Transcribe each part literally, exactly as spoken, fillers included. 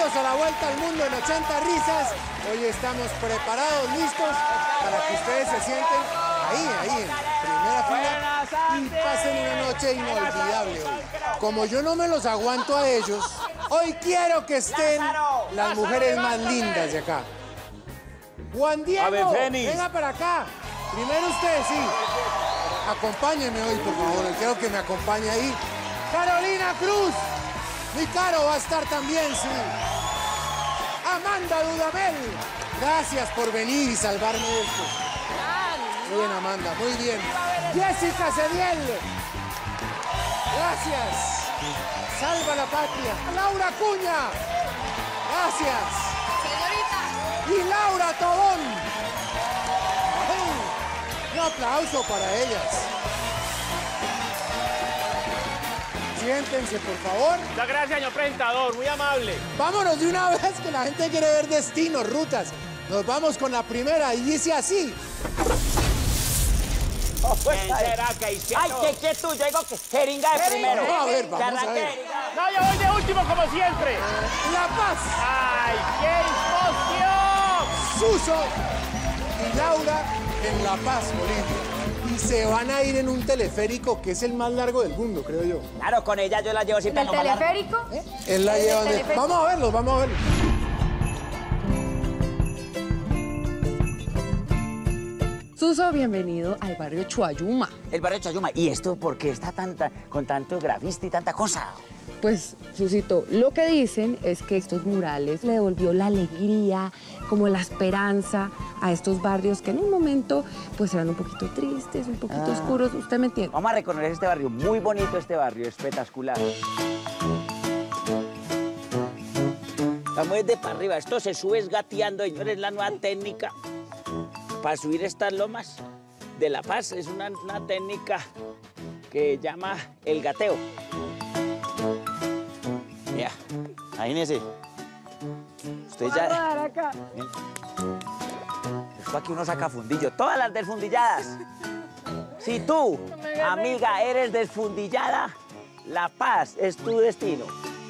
Bienvenidos a la Vuelta al Mundo en ochenta risas. Hoy estamos preparados, listos, para que ustedes se sienten ahí, ahí, en primera fila y pasen una noche inolvidable hoy. Como yo no me los aguanto a ellos, hoy quiero que estén las mujeres más lindas de acá. Juan Diego, venga para acá. Primero usted, sí. Acompáñeme hoy, por favor. Quiero que me acompañe ahí. Carolina Cruz. Mi Caro va a estar también, sí. Amanda Dudamel. Gracias por venir y salvarme de esto. Muy bien, Amanda, muy bien. Jessica Cediel. Gracias. Salva la patria. Laura Cuña. Gracias. Señorita. Y Laura Tobón. Ay, un aplauso para ellas. Siéntense, por favor. Muchas gracias, señor presentador. Muy amable. Vámonos de una vez, que la gente quiere ver destinos, rutas. Nos vamos con la primera y dice así. Oh, pues, ¿quién será que hizo? Ay, qué quietud, yo digo que jeringa de primero. No, a ver, vamos a ver. No, yo voy de último como siempre. La Paz. ¡Ay, qué emoción! Suso y Laura en La Paz, Bolivia. Y se van a ir en un teleférico que es el más largo del mundo, creo yo. Claro, con ella yo la llevo siempre. ¿En el teleférico? ¿Eh? Él la lleva de... Vamos a verlo, vamos a verlo. Suso, bienvenido al barrio Chuayuma. El barrio Chayuma. ¿Y esto por qué está tanta, con tanto grafista y tanta cosa? Pues, Susito, lo que dicen es que estos murales le devolvió la alegría, como la esperanza a estos barrios que en un momento pues eran un poquito tristes, un poquito ah. oscuros. ¿Usted me entiende? Vamos a reconocer este barrio. Muy bonito este barrio, espectacular. Vamos desde para arriba. Esto se sube gateando, señores, la nueva técnica para subir estas lomas de La Paz. Es una, una técnica que llama el gateo. Mira, imagínese. Usted ya... acá. Esto aquí uno saca fundillo. Todas las desfundilladas. Si tú, amiga, eres desfundillada, La Paz es tu destino.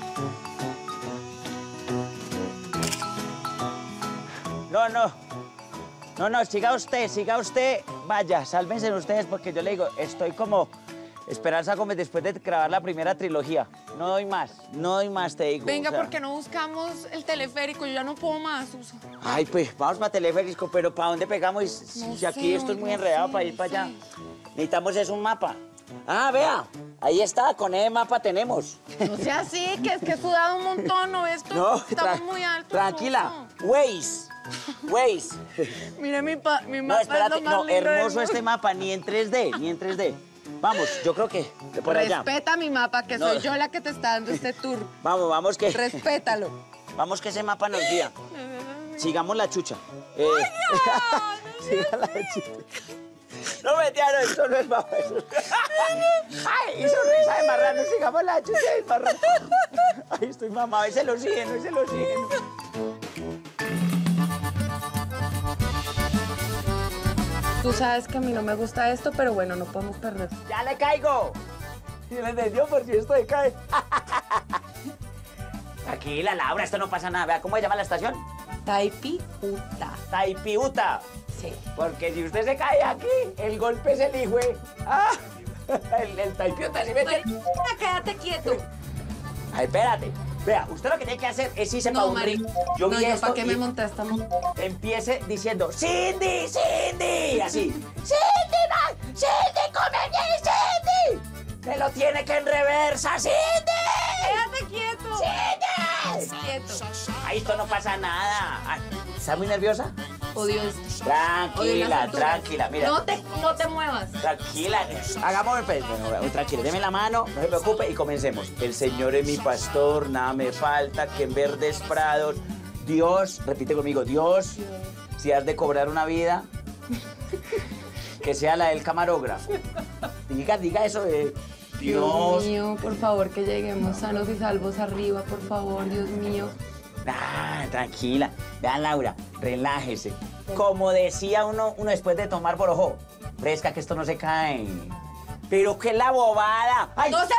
No, no. No, no, siga usted, siga usted. Vaya, sálvense ustedes porque yo le digo, estoy como Esperanza Gómez después de grabar la primera trilogía. No doy más, no doy más, te digo. Venga, o sea... ¿por qué no buscamos el teleférico? Yo ya no puedo más, Suso. Ay, pues, vamos para teleférico, pero ¿para dónde pegamos? Si, No si aquí sé, esto es muy no enredado sé, para ir no para allá. sé. Necesitamos es un mapa. Ah, vea, ahí está, con ese mapa tenemos. No sea así, que es que he sudado un montón, ¿no ves? No, Estamos muy altos. tranquila. Suso. Waze, Waze. Mire, mi, pa mi No, mapa espérate, es lo más no, lindo del hermoso mundo. este mapa, ni en tres D, ni en tres D. Vamos, yo creo que por allá. Respeta mi mapa, que No. soy yo la que te está dando este tour. Vamos, vamos que... Respétalo. Vamos que ese mapa nos guía. Sigamos la chucha. Eh, Siga la chucha. No, Betiano, esto no es mapa. Eso... Ay, y sonrisa de marrano, sigamos la chucha de marrano. Ay, estoy mamado, es el oxígeno, es el oxígeno. Tú sabes que a mí no me gusta esto, pero bueno, no podemos perder. ¡Ya le caigo! Y le entendió por si esto le cae. Tranquila, Laura, esto no pasa nada. Vea, ¿cómo se llama la estación? Taipiuta. Taipiuta. Sí. Porque si usted se cae aquí, el golpe es el hijo. Ah, el, el Taipiuta, ¿sí me entiende? Quédate quieto. Ay, espérate. Vea, usted lo que tiene que hacer es irse No, para un Mari. ring. Yo no, vi yo esto ¿para qué y me monté esta montaña? empiece diciendo ¡Cindy, Cindy! Así. ¡Cindy, man! ¡Cindy, come bien, Cindy! ¡Se lo tiene que en reversa, Cindy! Quédate quieto. ¡Cindy! Quieto. Ahí esto no pasa nada. Ay, ¿estás muy nerviosa? Oh, Dios. Tranquila, tranquila, mira. No te, no te muevas. Tranquila, hagamos, pues, bueno, tranquila, deme la mano, no se preocupe y comencemos. El Señor es mi pastor, nada me falta, que en verdes prados. Dios, repite conmigo, Dios, Dios. Si has de cobrar una vida, que sea la del camarógrafo. Diga, diga eso de Dios. Dios mío, por favor, que lleguemos sanos y salvos arriba, por favor, Dios mío. Ah, tranquila. Vean, Laura, relájese. Como decía uno, uno después de tomar borojo, fresca que esto no se cae. Pero qué la bobada. ¡Ay! ¡No se mueva,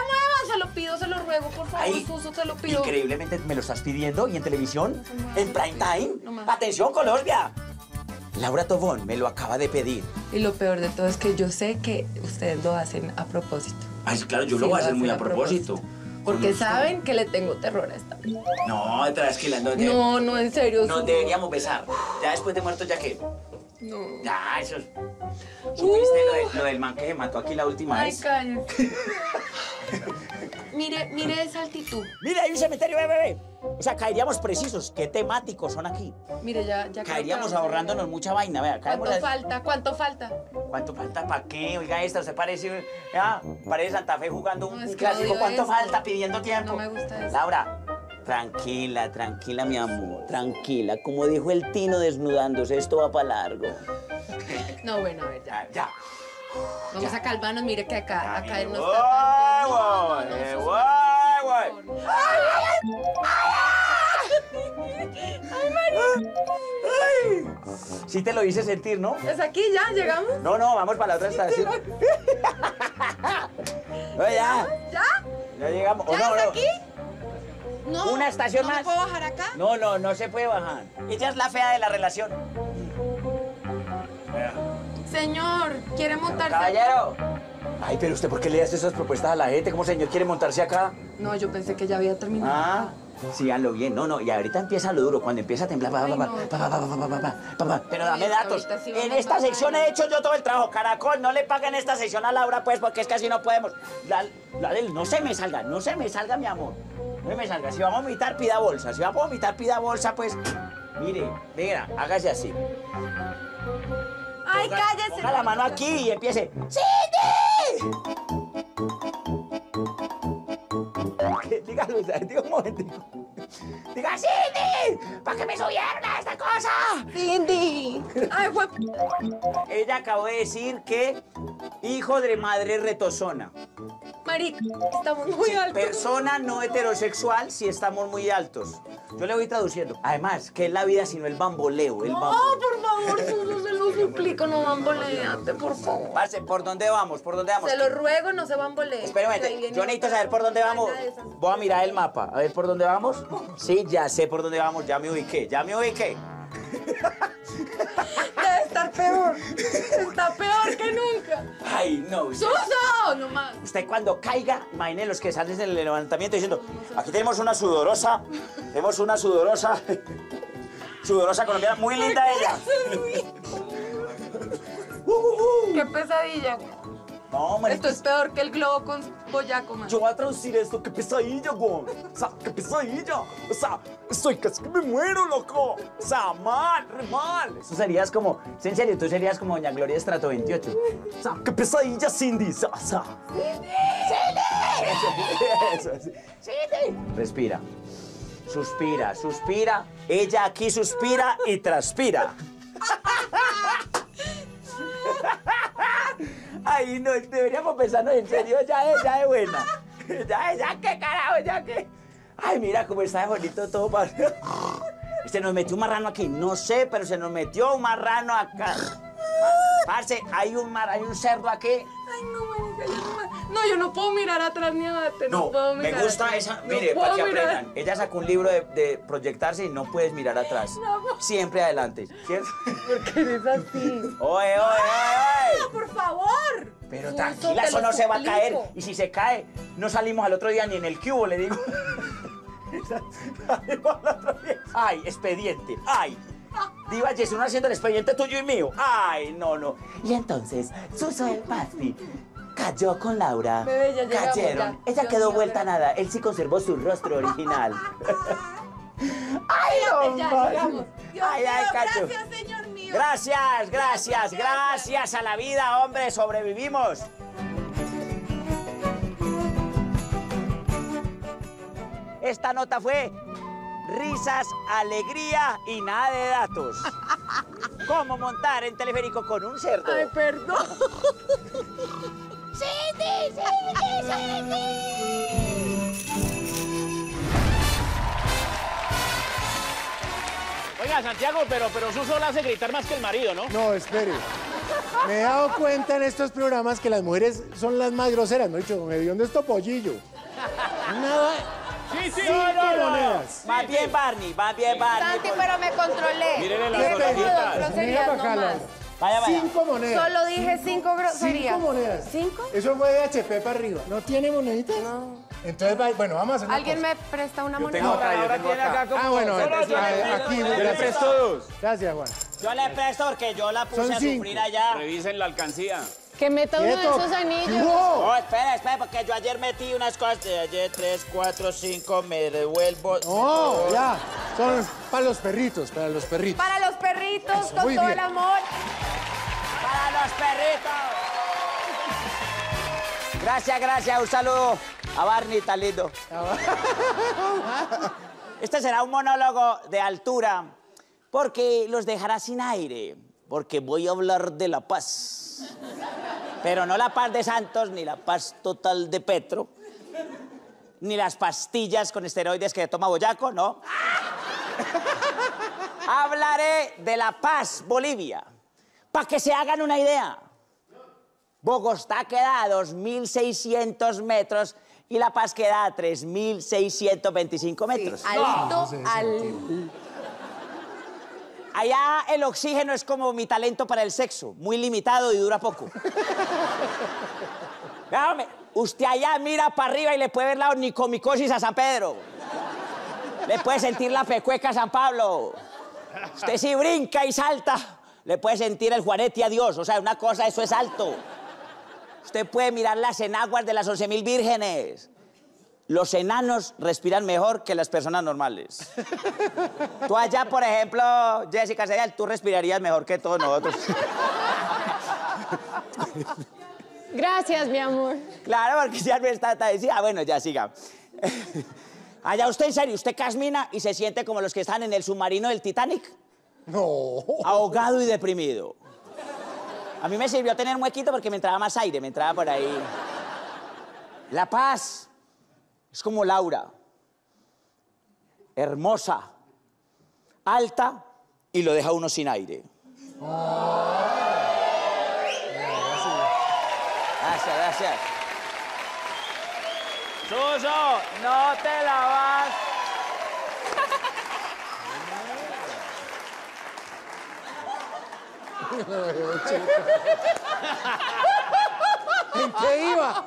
se lo pido, se lo ruego, por favor, Ay, Suso, se lo pido. Increíblemente me lo estás pidiendo y en televisión, en prime time. No más. Atención, Colombia. Laura Tobón me lo acaba de pedir. Y lo peor de todo es que yo sé que ustedes lo hacen a propósito. Ay, claro, yo Sí, lo voy a lo hacer muy a hacen a propósito. Porque Con- saben que le tengo terror a esta. No, tranquila, no, de- No, no, en serio. nos Suso. deberíamos besar. Ya después de muerto, ya que. No. Ya, eso es. ¿Supiste lo, de- lo del man que se mató aquí la última Ay, vez? cállate. Mire, mire esa altitud. Mira, hay un cementerio, bebé. Bebé. O sea, caeríamos precisos. Qué temáticos son aquí. Mire, ya, ya. creo que Caeríamos vamos a- ahorrándonos mucha vaina, vea. caemos ¿Cuánto las- falta? ¿Cuánto falta? ¿Cuánto falta para qué? Oiga, esta, usted parece, ya, parece Santa Fe jugando un, No, es un que clásico. odio ¿Cuánto esto. falta pidiendo tiempo? No me gusta eso. Laura, tranquila, tranquila, mi amor, tranquila. Como dijo el Tino desnudándose, esto va para largo. No, bueno, a ver, ya. Ya, ya. Vamos a calmarnos, mire que acá, Ya, acá mire, él no voy, está tan bien. No, voy, no, eh, Suso, voy, por voy. favor. Ay, sí te lo hice sentir, ¿no? ¿Es aquí ya? ¿Llegamos? No, no, vamos para la otra estación. No, ya, ¿Ya? ya llegamos. ¿O ¿Ya no, es no? aquí? No. Una estación ¿No más. me puedo bajar acá? No, no, no se puede bajar. Ella es la fea de la relación. Señor, ¿quiere montarse? Caballero. Ay, pero usted, ¿por qué le hace esas propuestas a la gente? ¿Cómo señor quiere montarse acá? No, yo pensé que ya había terminado. Ah, síganlo bien. No, no, y ahorita empieza lo duro. Cuando empieza a temblar, pa, pa, Ay, pa, no. pa, pa, pa, pa, pa, pa, pa, pa, pa. Pero dame Ay, datos. ahorita sí En vamos esta a sección bajar. he hecho yo todo el trabajo. Caracol, no le paguen esta sección a Laura, pues, porque es que así no podemos. La, la del no se me salga, no se me salga, mi amor. No se me salga. Si vamos a vomitar, pida bolsa. Si vamos a vomitar, pida bolsa, pues. Mire, mira, hágase así. Ay, Ponga- cállese. Ponga la mano aquí y empiece. ¡Cindy! ¿Qué? Dígalo, o sea, diga un momentico. Diga, ¡Cindy! ¿Para qué me subieron a esta cosa? Cindy. Ay, fue... Ella acabó de decir que hijo de madre retozona. Marica, estamos muy altos. Persona no heterosexual si estamos muy altos. Yo le voy traduciendo. Además, ¿qué es la vida sino el bamboleo? El No, bamboleo. por favor, Suso, se lo suplico, no bamboleate, por favor. Parce, ¿por dónde vamos? ¿Por dónde vamos? Se lo ruego, no se bambolee. Espera un Ahí momento, viene yo necesito otra saber por dónde vamos. vaina de esas. Voy a mirar el mapa, a ver por dónde vamos. Sí, ya sé por dónde vamos, ya me ubiqué, ya me ubiqué. Debe estar peor. Está peor que nunca. Ay, no. Usted, ¡Suso! No más. usted cuando caiga, imagine los que salen del levantamiento diciendo, aquí tenemos una sudorosa, tenemos una sudorosa, sudorosa colombiana, muy linda ella. Uh, uh, uh. ¡Qué pesadilla! No, marica, Esto es peor que el globo con boyaco, man. yo voy a traducir esto, qué pesadilla, güey. O sea, qué pesadilla. O sea, estoy casi que me muero, loco. O sea, mal, re mal. Eso serías como, en serio, tú serías como Doña Gloria de Estrato veintiocho. O sea, qué pesadilla, Cindy. O sea, o sea. ¡Cindy! Eso, eso, ¡Cindy! Respira. Suspira, suspira. Ella aquí suspira y transpira. Ay, no, deberíamos pensarnos en serio, ya es, ya es buena. Ya es, ya qué carajo, ya qué. Ay, mira cómo está de bonito todo. para- Se nos metió un marrano aquí, no sé, pero se nos metió un marrano acá. Parce, hay un mar, hay un cerdo aquí. Ay, no, marica, yo no, me- no, yo no puedo mirar atrás ni adelante. No, No, puedo me mirar gusta atrás. esa. No Mire, puedo para que mirar. aprendan. Ella sacó un libro de, de proyectarse y no puedes mirar atrás. No. Siempre adelante. ¿Cierto? ¿Por qué eres así? Oye, oye, oye, oye. ¡Por favor! Pero Suso, tranquila, te eso lo no se va a caer. suplico. Y si se cae, no salimos al otro día ni en el cubo, le digo. Salimos al otro día. Ay, expediente. Ay. Diva Jessy, uno haciendo el expediente tuyo y mío. Ay, no, no. Y entonces, Suso el Pasti cayó con Laura. Bebé, ya llegamos, Cayeron. ya. Ella Dios quedó mío, vuelta a bebé. nada. Él sí conservó su rostro original. Ay, no, Ya man. llegamos. Dios Ay, mío, ay, cacho. gracias, señor mío. Gracias, gracias, gracias a la vida, hombre, sobrevivimos. Esta nota fue risas, alegría y nada de datos. ¿Cómo montar en teleférico con un cerdo? Ay, perdón. ¡Cindy, Cindy, Cindy! Oiga, Santiago, pero, pero Suso la hace gritar más que el marido, ¿no? No, espere. Me he dado cuenta en estos programas que las mujeres son las más groseras. Me he dicho, me dio un esto pollillo. Nada. Sí, sí. Cinco monedas. Más bien Barney, más bien Barney. Santi, por- pero me controlé. Mírenle las Dije como dos orejitas. groserías Mira para acá, nomás. Laura. Vaya, vaya. Cinco monedas. Solo dije cinco groserías. Cinco monedas. ¿Cinco? Eso fue de H P para arriba. ¿No tiene moneditas? No. Entonces, va- bueno, vamos a hacer una ¿Alguien cosa. me presta una moneda? Tengo acá, yo Ahora tengo tiene acá. acá como... Ah, bueno, Solo entonces, yo le a- pido- aquí, yo Yo le gracias. presto dos. Gracias, Juan. Yo le presto porque yo la puse Son a cinco. sufrir allá. Revisen la alcancía. Que meta uno de Quieto. esos anillos. ¿Qué hubo? Oh, espera, espera, porque yo ayer metí unas cosas. de Ayer tres, cuatro, cinco, me devuelvo. Oh, ya. Son para los perritos, para los perritos. Para los perritos, con Muy todo bien. el amor. Para los perritos. Gracias, gracias. Un saludo a Barney, tan lindo. Este será un monólogo de altura porque los dejará sin aire, porque voy a hablar de la paz. Pero no la paz de Santos, ni la paz total de Petro, ni las pastillas con esteroides que toma Boyaco, no. Hablaré de La Paz, Bolivia, para que se hagan una idea. Bogotá queda a dos mil seiscientos metros y La Paz queda a tres mil seiscientos veinticinco metros. Alto, al... Allá el oxígeno es como mi talento para el sexo, muy limitado y dura poco. Véame, usted allá mira para arriba y le puede ver la onicomicosis a San Pedro. Le puede sentir la pecueca a San Pablo. Usted si brinca y salta, le puede sentir el juanete a Dios. O sea, una cosa, eso es alto. Usted puede mirar las enaguas de las once mil vírgenes. Los enanos respiran mejor que las personas normales. Tú allá, por ejemplo, Jessica Serial, tú respirarías mejor que todos nosotros. Gracias, mi amor. Claro, porque ya no está, está decía, ah, bueno, ya siga. Allá usted, en serio, usted casmina y se siente como los que están en el submarino del Titanic. No. Ahogado y deprimido. A mí me sirvió tener un huequito porque me entraba más aire, me entraba por ahí. La Paz es como Laura. Hermosa, alta y lo deja uno sin aire. Gracias, gracias. Suso, no te la vas. ¿En qué iba?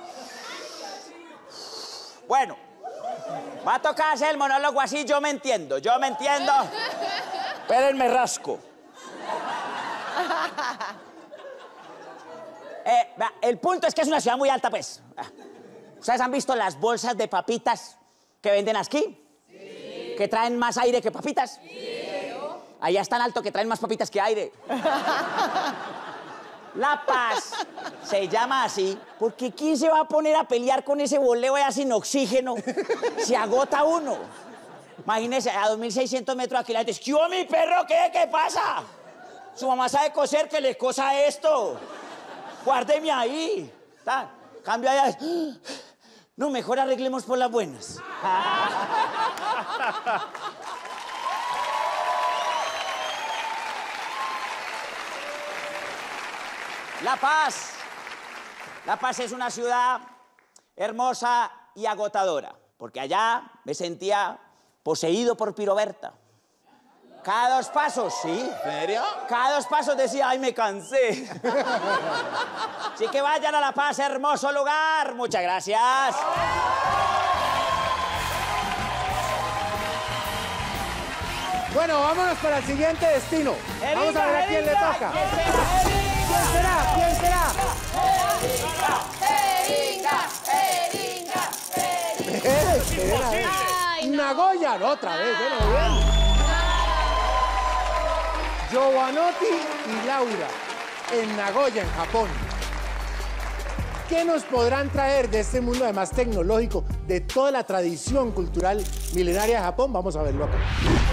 Bueno, va a tocar hacer el monólogo así, yo me entiendo, yo me entiendo. Espérenme rasco. Eh, vea, el punto es que es una ciudad muy alta, pues. ¿Ustedes han visto las bolsas de papitas que venden aquí? Sí. ¿Que traen más aire que papitas? Sí. Allá es tan alto que traen más papitas que aire. La Paz se llama así porque ¿quién se va a poner a pelear con ese boleo allá sin oxígeno? Se agota uno. Imagínese, a dos mil seiscientos metros aquí la gente dice, ¿qué hubo, mi perro? ¿Qué? ¿Qué pasa? Su mamá sabe coser, que le cosa esto. Guárdeme ahí. ¿Tá? Cambio allá. No, mejor arreglemos por las buenas. La Paz. La Paz es una ciudad hermosa y agotadora, porque allá me sentía poseído por Piroberta. Cada dos pasos, sí. ¿En serio? Cada dos pasos decía, ay, me cansé. Así que vayan a La Paz, hermoso lugar. Muchas gracias. Bueno, vámonos para el siguiente destino. Vamos a ver a quién le toca. ¿Quién será? ¿Quién será? Eringa, eringa, eringa. Eh, espera, eh. Ay, no. Nagoya, no, otra vez, bueno, bien. Giovanotti y Laura, en Nagoya, en Japón. ¿Qué nos podrán traer de este mundo además tecnológico, de toda la tradición cultural milenaria de Japón? Vamos a verlo acá.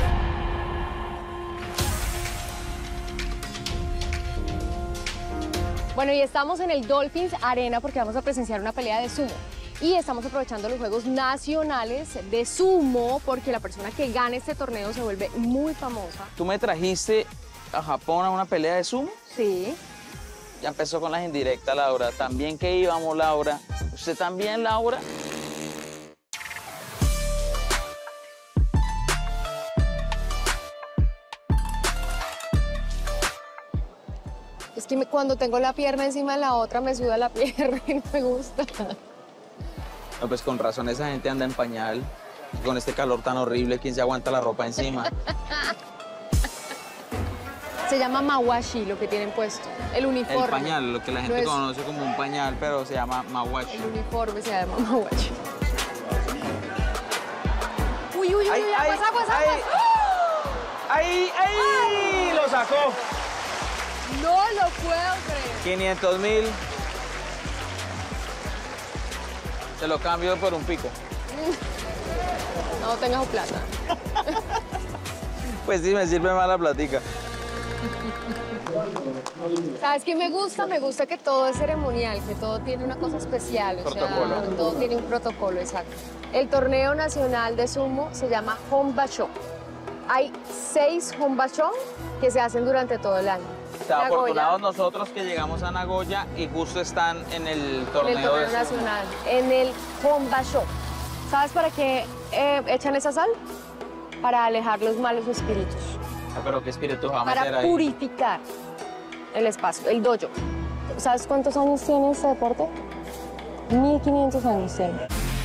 Bueno, y estamos en el Dolphins Arena porque vamos a presenciar una pelea de sumo. Y estamos aprovechando los Juegos Nacionales de Sumo porque la persona que gane este torneo se vuelve muy famosa. ¿Tú me trajiste a Japón a una pelea de sumo? Sí. Ya empezó con las indirectas, Laura. También que íbamos, Laura. ¿Usted también, Laura? que me- cuando tengo la pierna encima de la otra me suda la pierna y no me gusta. No, pues con razón esa gente anda en pañal. Con este calor tan horrible, ¿quién se aguanta la ropa encima? Se llama mawashi lo que tienen puesto, el uniforme. El pañal, lo que la gente No es- conoce como un pañal, pero se llama mawashi. El uniforme se llama mawashi. Uy, uy, uy, ¡Ay, uy, ay, aguas, aguas, ay! aguas. ¡Ay, ay! ¡Lo sacó! No lo puedo creer. quinientos mil. Se lo cambio por un pico. No tengas plata. Pues sí, me sirve más la platica. ¿Sabes qué me gusta? Me gusta que todo es ceremonial, que todo tiene una cosa especial. O Protocolo. sea, todo tiene un protocolo, exacto. El torneo nacional de sumo se llama Honbasho. Hay seis Honbasho que se hacen durante todo el año. O sea, Nagoya, afortunados nosotros que llegamos a Nagoya y justo están en el torneo, en el torneo de nacional, en el Honbasho. ¿Sabes para qué eh, echan esa sal? Para alejar los malos espíritus, Ah, pero qué espíritu va a meter para ahí. purificar el espacio, el dojo. ¿Sabes cuántos años tiene este deporte? mil quinientos años tiene.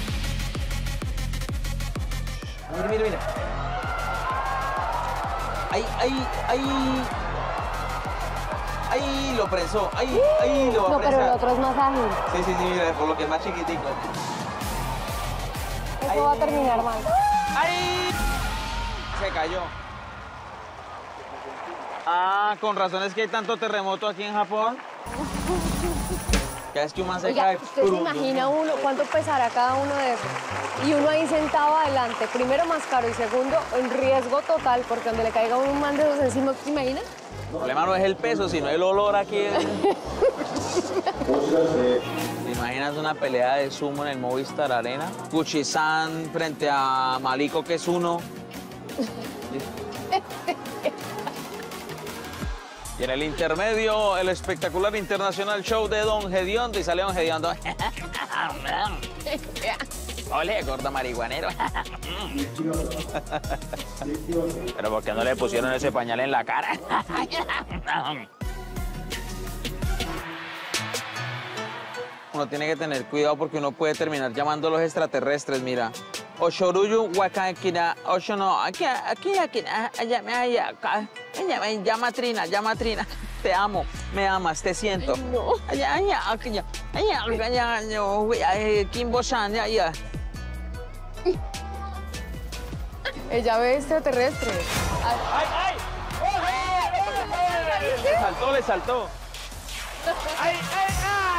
Mira, mira, mira. Ahí, ahí, ahí. Ahí lo prensó. Ahí, ahí lo va a No, pero el prensar. otro es más ágil. Sí, sí, sí, mira, por lo que es más chiquitico. Eso va a terminar mal. ¡Ahí! Se cayó. Ah, con razón es que hay tanto terremoto aquí en Japón. Ya es que un man se Oiga, cae. ¿usted se imagina uno cuánto pesará cada uno de esos? Y uno ahí sentado adelante, primero más caro y segundo en riesgo total, porque donde le caiga un man de esos encima, ¿te imaginas? El problema no es el peso, sino el olor aquí. ¿Te imaginas una pelea de sumo en el Movistar Arena? Kuchi-san frente a Maliko, que es uno. Y en el intermedio, el espectacular internacional show de Don Gediondo. Y sale Don Gediondo. Ole, gordo marihuanero. Pero ¿por qué no le pusieron ese pañal en la cara? Uno tiene que tener cuidado porque uno puede terminar llamando a los extraterrestres, mira. Oshoruyu Wakakina, Oshono, aquí, aquí, aquí, allá, allá, acá. Llama Trina, llama Trina. Te amo, me amas, te siento. Ay, no. Allá, allá, allá, allá, allá, allá, Kimbo-san, allá, allá. Ella ve extraterrestre. Ay, ¡Ay, ay! Le saltó, le saltó. ¡Ay, ay,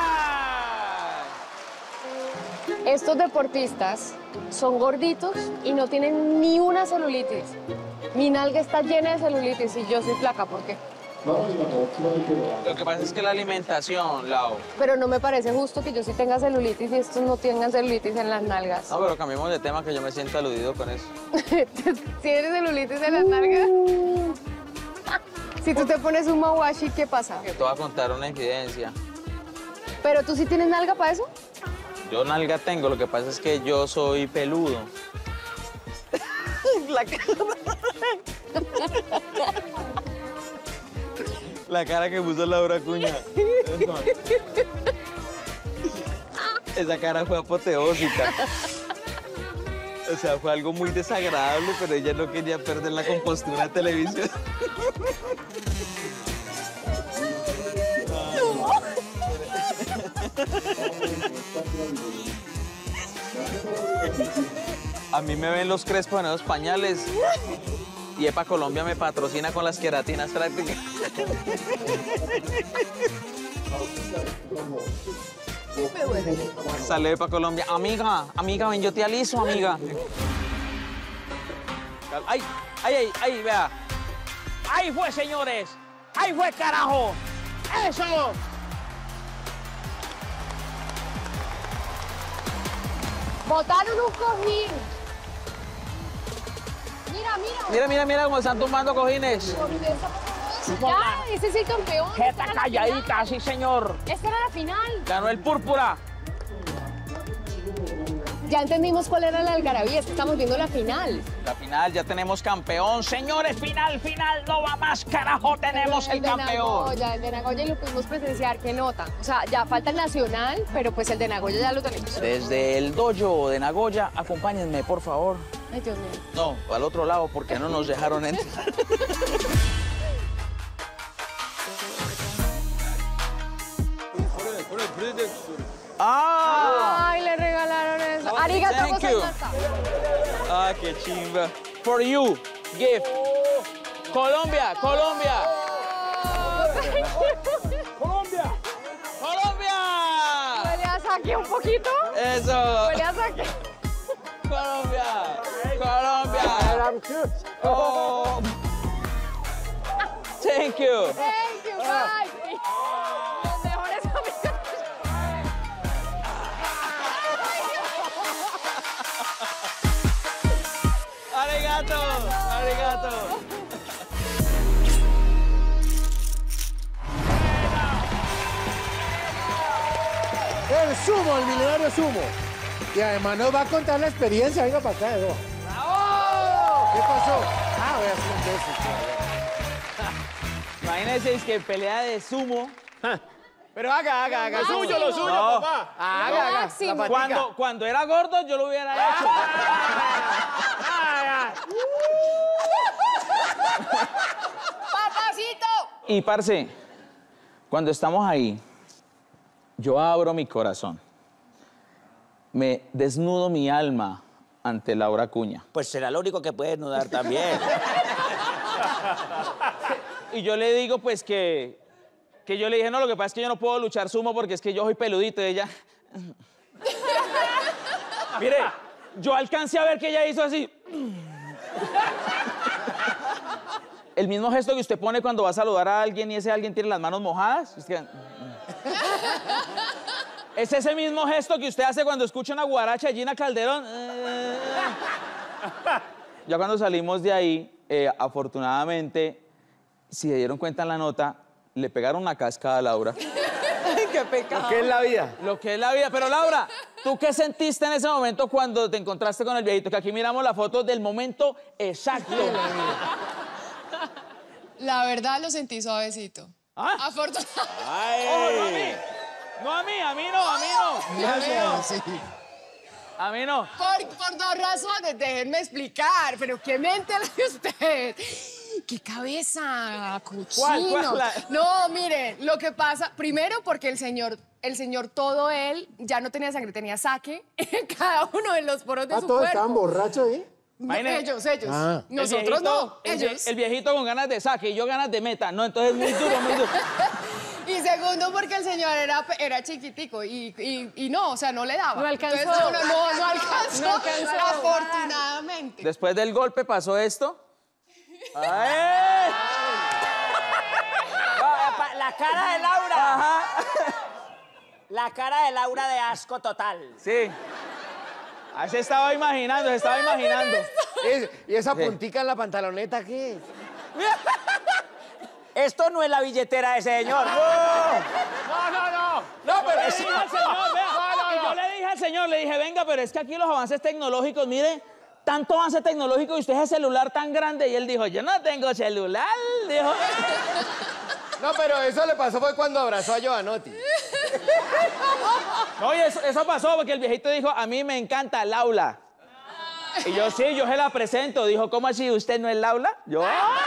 ay! Estos deportistas son gorditos y no tienen ni una celulitis. Mi nalga está llena de celulitis y yo soy flaca, ¿por qué? Lo que pasa es que la alimentación, Lau. Pero no me parece justo que yo sí tenga celulitis y estos no tengan celulitis en las nalgas. No, pero cambiemos de tema que yo me siento aludido con eso. ¿Tienes celulitis en las nalgas? Si tú te pones un mawashi, ¿qué pasa? Te voy a contar una infidencia. ¿Pero tú sí tienes nalga para eso? Yo nalga tengo, lo que pasa es que yo soy peludo. La cara... La cara que puso Laura Cuña. Esa cara fue apoteósica. O sea, fue algo muy desagradable, pero ella no quería perder la compostura de televisión. A mí me ven los crespos en esos pañales y Epa Colombia me patrocina con las queratinas prácticas. Sale Epa Colombia. Amiga, amiga, ven, yo te aliso, amiga. ¡Ay, ay, ay, ay, vea! ¡Ahí fue, señores! ¡Ahí fue, carajo! ¡Eso! ¡Botaron un cojín! Mira, mira. Mira, mira, mira cómo están tumbando cojines. Ya, ese es el campeón. ¡Jeta Esta era la calladita, sí, señor! final. Esta era la final. Ganó el púrpura. Ya entendimos cuál era la algarabía, es que estamos viendo la final. La final, ya tenemos campeón. Señores, final, final, no va más, carajo, tenemos el, de campeón. Nagoya, el de Nagoya lo pudimos presenciar, qué nota. O sea, ya falta el nacional, pero pues el de Nagoya ya lo tenemos. Desde el dojo de Nagoya, acompáñenme, por favor. Ay, Dios mío. No, al otro lado, porque no nos dejaron entrar. ¡Ah! Ay, le regalaron eso. Arigato Thank you. gozaimashita. ¡Ah, qué chimba! For you, gift. Colombia, Colombia. ¡Colombia! ¡Colombia! Huele a saque un poquito. Eso. Huele a saque. Colombia, Colombia. Oh. Thank you. Thank you, bye. Los mejores amigos. Arigato, arigato. El sumo, el milenario sumo. Y además nos va a contar la experiencia. Venga para acá, Edo. ¿Qué pasó? Ah, voy a hacer un beso. Imagínense es que pelea de sumo. Pero haga, haga, haga. Suyo, lo suyo, No. papá. Haga, haga. Máximo. La patica. Cuando, cuando era gordo yo lo hubiera hecho. ¡Papacito! Y parce, cuando estamos ahí, yo abro mi corazón. Me desnudo mi alma ante Laura Cuña. Pues será lo único que puede desnudar también. Y yo le digo, pues, que, que yo le dije, no, lo que pasa es que yo no puedo luchar sumo porque es que yo soy peludito. Y ella... Mire, yo alcancé a ver que ella hizo así. El mismo gesto que usted pone cuando va a saludar a alguien y ese alguien tiene las manos mojadas. Es, que... es ese mismo gesto que usted hace cuando escucha una guaracha de Gina Calderón. Ya cuando salimos de ahí, eh, afortunadamente, si se dieron cuenta en la nota, le pegaron una cascada a Laura. ¡Qué pecado! ¿Qué es la vida? Lo que es la vida. Pero Laura, ¿tú qué sentiste en ese momento cuando te encontraste con el viejito? Que aquí miramos la foto del momento exacto. La verdad lo sentí suavecito. ¿Ah? Afortunadamente. Ojo, no a mí. No a mí, a mí no, a mí no. A mí no. Sí. A mí no. Por, por dos razones, déjenme explicar. Pero qué mente la de usted. ¡Qué cabeza, cochino! ¿Cuál, cuál la- No, miren, lo que pasa, primero porque el señor, el señor todo él ya no tenía sangre, tenía saque en cada uno de los poros de Ah, su todos cuerpo. estaban borrachos ahí. No, Imagínate. ellos, ellos. Ah. El Nosotros viejito- no, el, vie- ellos. el viejito con ganas de saque y yo ganas de meta. No, entonces muy duro, muy duro. Y segundo, porque el señor era, era chiquitico y, y, y no, o sea, no le daba. No alcanzó. Entonces, no, no, no, no alcanzó. No alcanzó. Afortunadamente. Después del golpe pasó esto. ¡Ay! La cara de Laura. Ajá. La cara de Laura de asco total. Sí. Ahí se estaba imaginando, se estaba imaginando. Es- ¿Y esa Sí. puntica en la pantaloneta qué es? Esto no es la billetera de ese señor. No, no, no. No, pero le dije al señor, vea. No, no, Y no. yo le dije al señor, le dije, venga, pero es que aquí los avances tecnológicos, mire, tanto avance tecnológico y usted ese celular tan grande. Y él dijo, yo no tengo celular, dijo. No, pero eso le pasó fue cuando abrazó a Giovanotti. No, y eso, eso pasó porque el viejito dijo, a mí me encanta Laura. Y yo, sí, yo se la presento. Dijo, ¿cómo así? ¿Usted no es Laura? Yo, "Ah".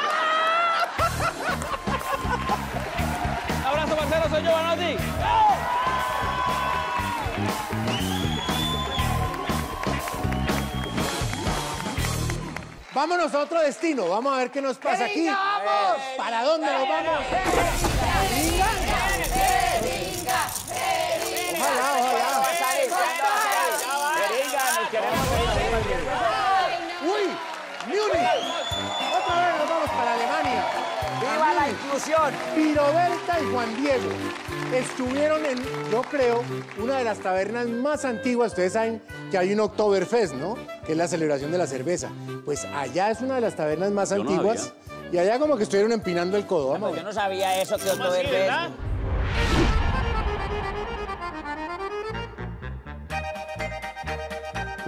Un abrazo, parcero, soy Giovanotti. Vámonos a otro destino. Vamos a ver qué nos pasa aquí. vamos! ¿Para dónde nos vamos? Ojalá, ojalá. Uy, Múnich. Otra vez nos vamos para Alemania. ¡Viva la inclusión! Piroberta y Juan Diego estuvieron en, yo creo, una de las tabernas más antiguas. Ustedes saben que hay un Oktoberfest, ¿no? Que es la celebración de la cerveza. Pues allá es una de las tabernas más antiguas. Y allá como que estuvieron empinando el codo. Vamos a Yo ver. no sabía eso, que ¿Cómo así, Oktoberfest. verdad?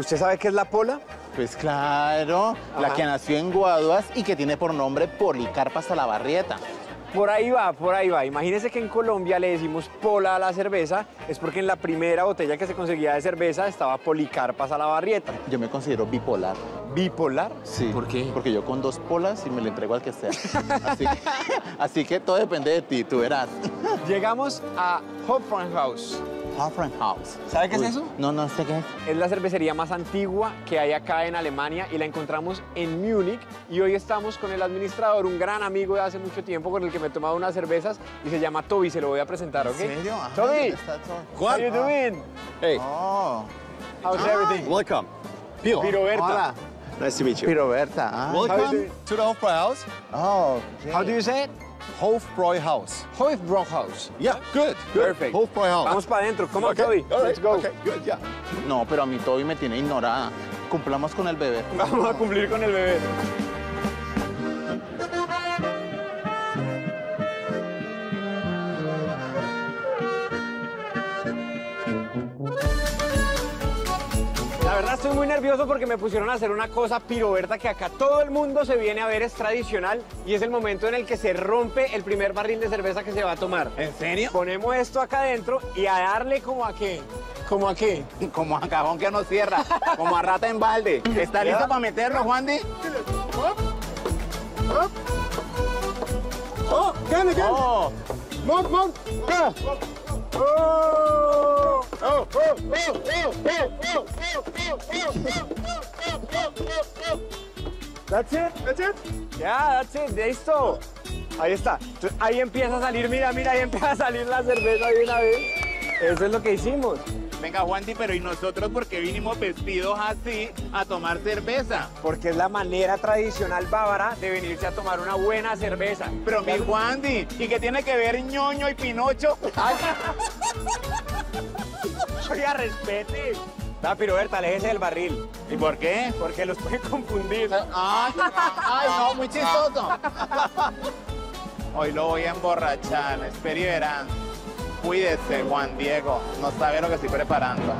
¿Usted sabe qué es la pola? Pues claro, la Ajá. que nació en Guaduas y que tiene por nombre Policarpa Salabarrieta. Por ahí va, por ahí va. Imagínese que en Colombia le decimos pola a la cerveza, es porque en la primera botella que se conseguía de cerveza estaba Policarpa Salabarrieta. Yo me considero bipolar. ¿Bipolar? Sí. ¿Por qué? Porque yo con dos polas y me le entrego al que sea. Así que, así que todo depende de ti, tú verás. Llegamos a Hofbrauhaus. Hofbrauhaus. ¿Sabe qué es Uy, eso? No, no sé qué es. Es la cervecería más antigua que hay acá en Alemania y la encontramos en Múnich. Y hoy estamos con el administrador, un gran amigo de hace mucho tiempo con el que me he tomado unas cervezas y se llama Toby. Se lo voy a presentar, ¿ok? ¿En serio? Ajá, Toby, está todo- how you doing? Hey, Oh. How's everything? welcome. Pio. Piroberta. Hola. Nice to meet you. Piroberta. Ah. How you Welcome doing? to the Hofbräuhaus. Oh, okay. How do you say it? Hofbräuhaus. Hofbrauhaus. Yeah, good. Good. Perfect. Hofbräuhaus. Vamos para adentro. Come on, Okay, Toby. all right, Let's go. Okay, good, yeah. No, pero a mí Toby me tiene ignorada. Cumplamos con el bebé. Vamos a cumplir con el bebé. La verdad estoy muy nervioso porque me pusieron a hacer una cosa piroberta que acá todo el mundo se viene a ver, es tradicional y es el momento en el que se rompe el primer barril de cerveza que se va a tomar. ¿En serio? Ponemos esto acá adentro y a darle como a qué, como a qué. Como a cajón que no cierra, como a rata en balde. ¿Está listo para meterlo, Juan Di? ¡Oh! ¡Gane, gane! Oh, ¡Mont, mont! ¡Ah! ¡Oh! ¡Oh! ¡Oh! ¡Oh! ¡Oh! That's it, that's it. Yeah, that's it, listo. Ahí está. Entonces, ahí empieza a salir, mira, mira, ahí empieza a salir la cerveza de una vez. Eso es lo que hicimos. venga, Juan Di, pero ¿y nosotros por qué vinimos vestidos así a tomar cerveza? Porque es la manera tradicional bávara de venirse a tomar una buena cerveza. Pero mi Juan Di, ¿y qué tiene que ver ñoño y Pinocho? Ay. Oiga, respete. Va, Piroberta, aléjese del barril. ¿Y por qué? Porque los puede confundir. Ay, ay, no, muy chistoso. Hoy lo voy a emborrachar, espere y verán. Cuídese, Juan Diego, no sabe lo que estoy preparando.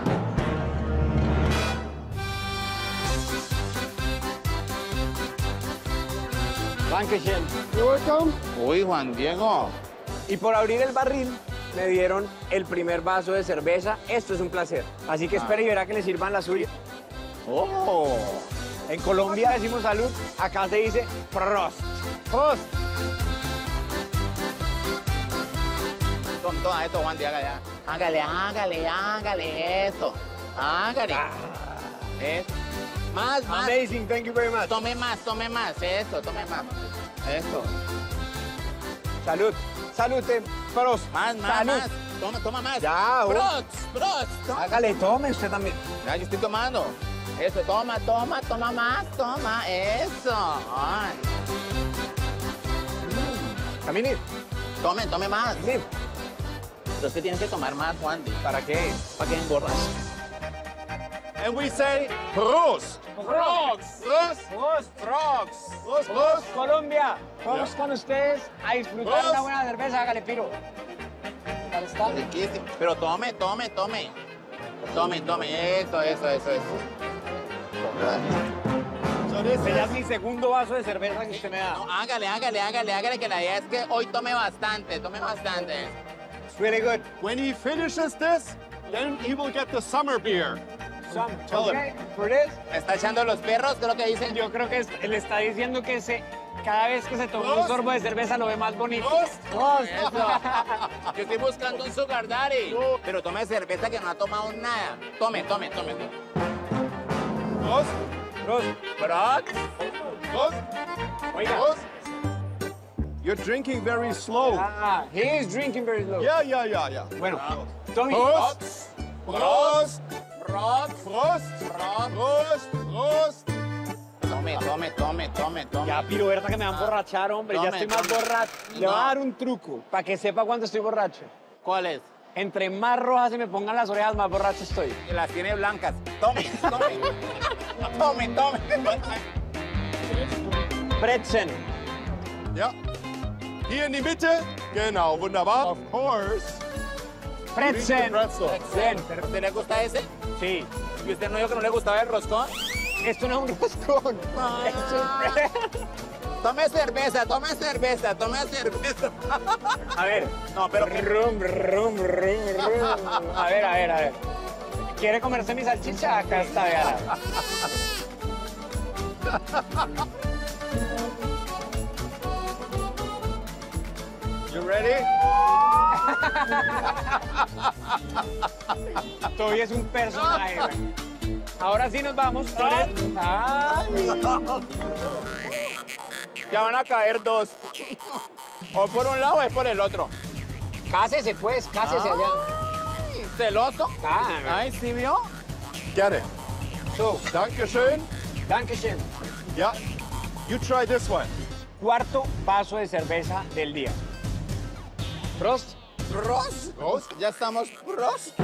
Dankeschön. You're welcome. Uy, Juan Diego. Y por abrir el barril, me dieron el primer vaso de cerveza. Esto es un placer. Así que espere y verá que le sirvan la suya. Oh. En Colombia decimos salud, acá se dice Prost. Prost. Con todo esto, Juan Diego, ya. Hágale, hágale, hágale eso. Hágale. Eso. Más, más. Amazing, thank you very much. Tome más, tome más. Eso, tome más. Eso. Salud. Salud, eh. Prost. Más, más, Salud. más. Toma, toma más. Ya, oh. Prost, Prost. Toma. Hágale, tome usted también. Ya, yo estoy tomando. Eso, toma, toma, toma más, toma. Eso. Ay. Camine. Tome, tome más. Sí. Pero es que tienes que tomar más, Juan. ¿Para qué? Para que emborras. And we say Prost. Prost. Prost. Prost. Prost. Prost. Prost. Colombia, vamos con ustedes a disfrutar Prost. una buena cerveza. Hágale, Piro. ¿Tal está? Riquísimo. Pero tome, tome, tome. Tome, tome. Eso, eso, eso, eso. So this Ese ya es is mi segundo vaso de cerveza que usted me da. No, hágale, hágale, hágale, hágale, que la idea es que hoy tome bastante, tome bastante. It's really good. when he finishes this, then he will get the summer beer. Some, Tell him. okay, for this, ¿Me está echando los perros? ¿Qué es lo que dicen? yo creo que es- le está diciendo que se, cada vez que se toma un Prost. sorbo de cerveza lo ve más bonito. Prost. Eso. Yo estoy buscando un sugar daddy. Pero tome cerveza que no ha tomado nada. Tome, tome, tome. tome. Prost. Prost. Prost. Prost. Oiga. Prost. You're drinking very slow. Ah, he is drinking very slow. Yeah, yeah, yeah, yeah. Bueno, Tommy. Prost. Prost. Prost. Prost. Prost. Prost. Prost. Tome, tome, tome, tome, tome. Ya, Piroberta, que me va a emborrachar, hombre. Ya Tome, estoy más tome. borracho. Le voy a No. dar un truco para que sepa cuándo estoy borracho. ¿Cuál es? Entre más rojas se me pongan las orejas, más borracho estoy. Que las tiene blancas. Tome, tome. Tome, tome. Bretzen. Ja. Hier in die Mitte. Genau, wunderbar. Of course. Bretzen. Pretzel. Bien. ¿Te le gusta ese? Sí. ¿Y usted no dijo que no le gustaba el roscón? Esto no es un roscón. Ah. Tome cerveza, tome cerveza, tome cerveza. A ver. No, pero... Rum, rum, rum, rum. A ver, a ver, a ver. ¿Quiere comerse mi salchicha? Acá está, véala. You ready? Toby es un personaje, güey. Ahora sí nos vamos. Ay. Ya van a caer dos. O por un lado o es por el otro. Cásese, pues, cásese allá. Ay, ¿celoso? Ah, Ay, ¿sí vio? Gerne. So, Dankeschön. Dankeschön. Ja. You try this one. Cuarto vaso de cerveza del día. Prost. ¿Prost? ¿Prost? ¿Ya estamos prost?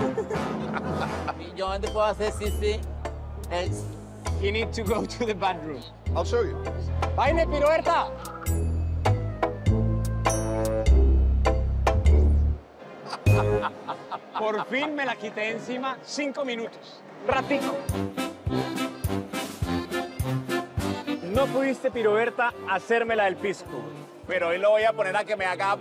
¿Yo dónde puedo hacer sí, sí? Es... You need to go to the bathroom. I'll show you. ¡Baile, pirueta! Por fin me la quité encima cinco minutos. Ratico. No pudiste, Piroberta, hacérmela del pisco. Pero hoy lo voy a poner a que me haga...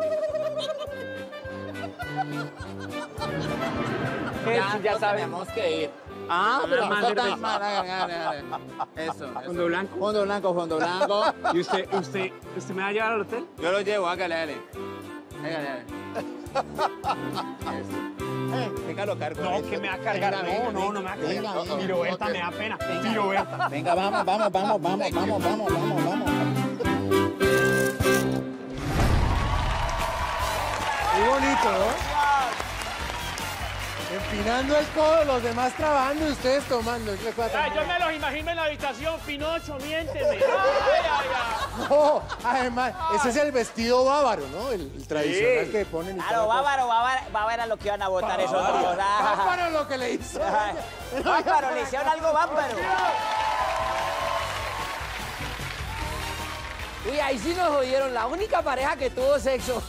Ya, ya sabemos que ir. Ah, pero más eso cerveza. está mal. Hágale, hágale, hágale. Eso, eso. ¿Fondo blanco? Fondo blanco, fondo blanco. ¿Y usted, usted, usted me va a llevar al hotel? Yo lo llevo, hágale, hágale. Hágale, hágale. Eh, venga, lo cargo. No, eso. que me va a cargar. Venga, no, venga, no, no me va a venga, cargar. venga, Piroberta, ok. me da pena. Venga. Piroberta. Venga, vamos, vamos, vamos, vamos, vamos, vamos, vamos, vamos. Muy bonito, ¿no? Empinando el codo, los demás trabajando y ustedes tomando. ¿Qué pasa? Ay, yo me los imagino en la habitación. Pinocho, miénteme. Ay, ay, ay. No, además, ese es el vestido bávaro, ¿no? El, el tradicional que ponen. y Claro, toda la cosa. bávaro, bávaro, bávaro lo que iban a votar esos dos. Bárbaro lo que le hizo. Bárbaro, le hicieron algo bárbaro. Uy, ahí sí nos jodieron. La única pareja que tuvo sexo.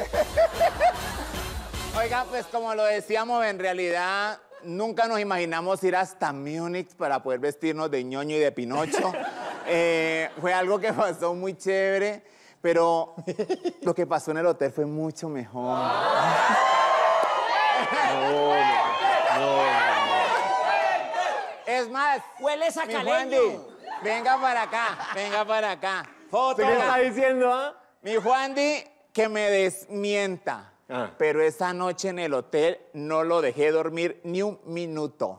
Oiga, pues como lo decíamos, en realidad nunca nos imaginamos ir hasta Múnich para poder vestirnos de ñoño y de Pinocho. Eh, fue algo que pasó muy chévere, pero lo que pasó en el hotel fue mucho mejor. No, no, Es más, Huele mi sacaleño. Juandi, venga para acá, venga para acá. Foto. ¿Qué está diciendo, ah? Mi Juandi, que me desmienta. Ah. Pero esa noche en el hotel no lo dejé dormir ni un minuto.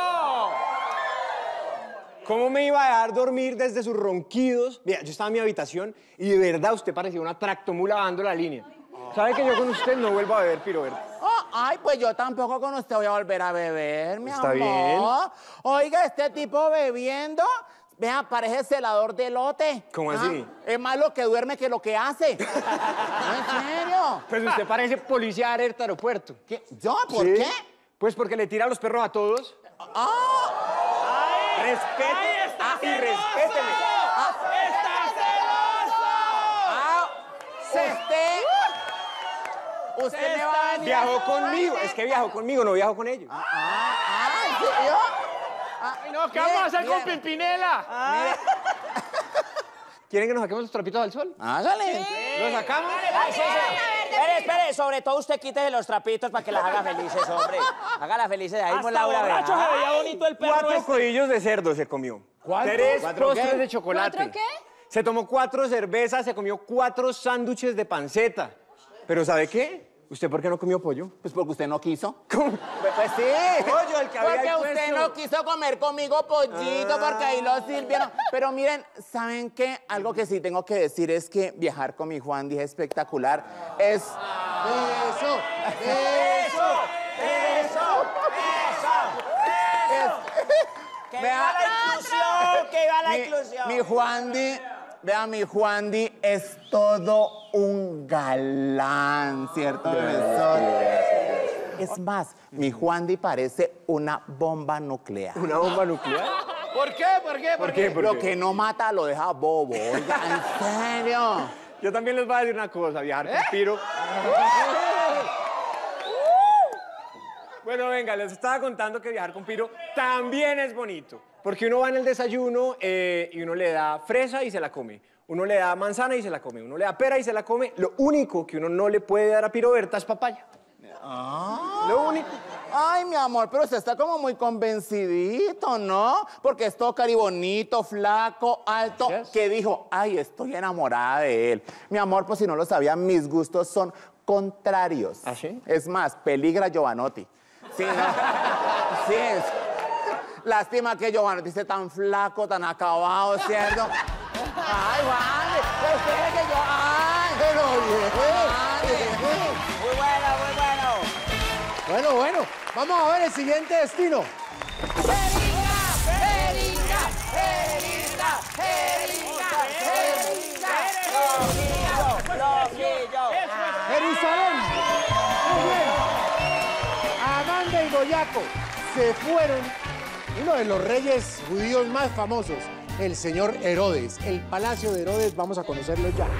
¿Cómo me iba a dejar dormir desde sus ronquidos? Mira, yo estaba en mi habitación y de verdad usted parecía una tractomula bajando la línea. ¿Sabe que yo con usted no vuelvo a beber, Piroberta? Oh, ay, pues yo tampoco con usted voy a volver a beber, mi Está amor. bien. Oiga, este tipo bebiendo, vea, parece celador de lote. ¿Cómo Ah, así? Es más lo que duerme que lo que hace. No, ¿en serio? Pues usted parece policía de alerta aeropuerto. ¿Qué? ¿Yo? ¿Por ¿Sí? qué? Pues porque le tira a los perros a todos. ¡Ah! Respete está y respéteme. ¡Ah! ¡Se esté! Usted me va a venir a- Viajó conmigo. Es que viajó conmigo, no viajó con ellos. ¡Ah! ¡Ah! ¿En serio? Ay, no, ¿qué vamos a hacer con Pimpinela? ¿Quieren que nos saquemos los trapitos al sol? Hágale. ¿Los sacamos? Ay, sí, sí. Espere, espere, sobre todo usted quítese los trapitos para que las haga felices, hombre. Hágala felices, ahí mismo Hasta Laura, vea. borracho se veía bonito el perro Cuatro este. codillos de cerdo se comió. Tres ¿Cuatro postres qué? de chocolate. ¿Cuatro qué? Se tomó cuatro cervezas, se comió cuatro sándwiches de panceta. Pero ¿sabe qué? ¿Usted por qué no comió pollo? Pues porque usted no quiso. ¿Cómo? Pues, pues sí. Pollo, el que había Porque ahí usted puesto. no quiso comer conmigo pollito, porque ahí lo sirvieron. Pero miren, ¿saben qué? Algo que sí tengo que decir es que viajar con mi Juan es espectacular. Es... Eso, ¡Eso! ¡Eso! ¡Eso! ¡Que viva la inclusión! ¡Que viva la mi, inclusión! mi Juandi, vea, mi Juandi es todo un galán, ¿cierto, profesor? Es más, mi Juandi parece una bomba nuclear. ¿Una bomba nuclear? ¿Por qué? ¿Por qué? ¿Por qué? ¿Por Lo qué? que no mata lo deja bobo, oiga, en serio. Yo también les voy a decir una cosa, viajar con Piro. Bueno, venga, les estaba contando que viajar con Piro también es bonito. Porque uno va en el desayuno eh, y uno le da fresa y se la come. Uno le da manzana y se la come. Uno le da pera y se la come. Lo único que uno no le puede dar a Piro Berta es papaya. Ah. Lo único. Ay, mi amor, pero usted está como muy convencidito, ¿no? Porque es todo caribonito, flaco, alto, yes. que dijo, ay, estoy enamorada de él. Mi amor, pues si no lo sabía, mis gustos son contrarios. ¿Ah, sí? Es más, peligra Giovanotti. Sí, ¿no? Sí, es. Lástima que Giovanotti esté tan flaco, tan acabado, ¿cierto? Ay, Juan, pero usted que yo... Ay, pero bien. Muy bueno, muy bueno. Bueno, bueno, vamos a ver el siguiente destino. ¡Jeringa! ¡Jeringa! ¡Jeringa! ¡Jeringa! ¡Jeringa! ¡Loquillo! Jerusalén. Muy bien. Amanda y Boyaco se fueron. Uno de los reyes judíos más famosos, el señor Herodes. El palacio de Herodes, vamos a conocerlo ya.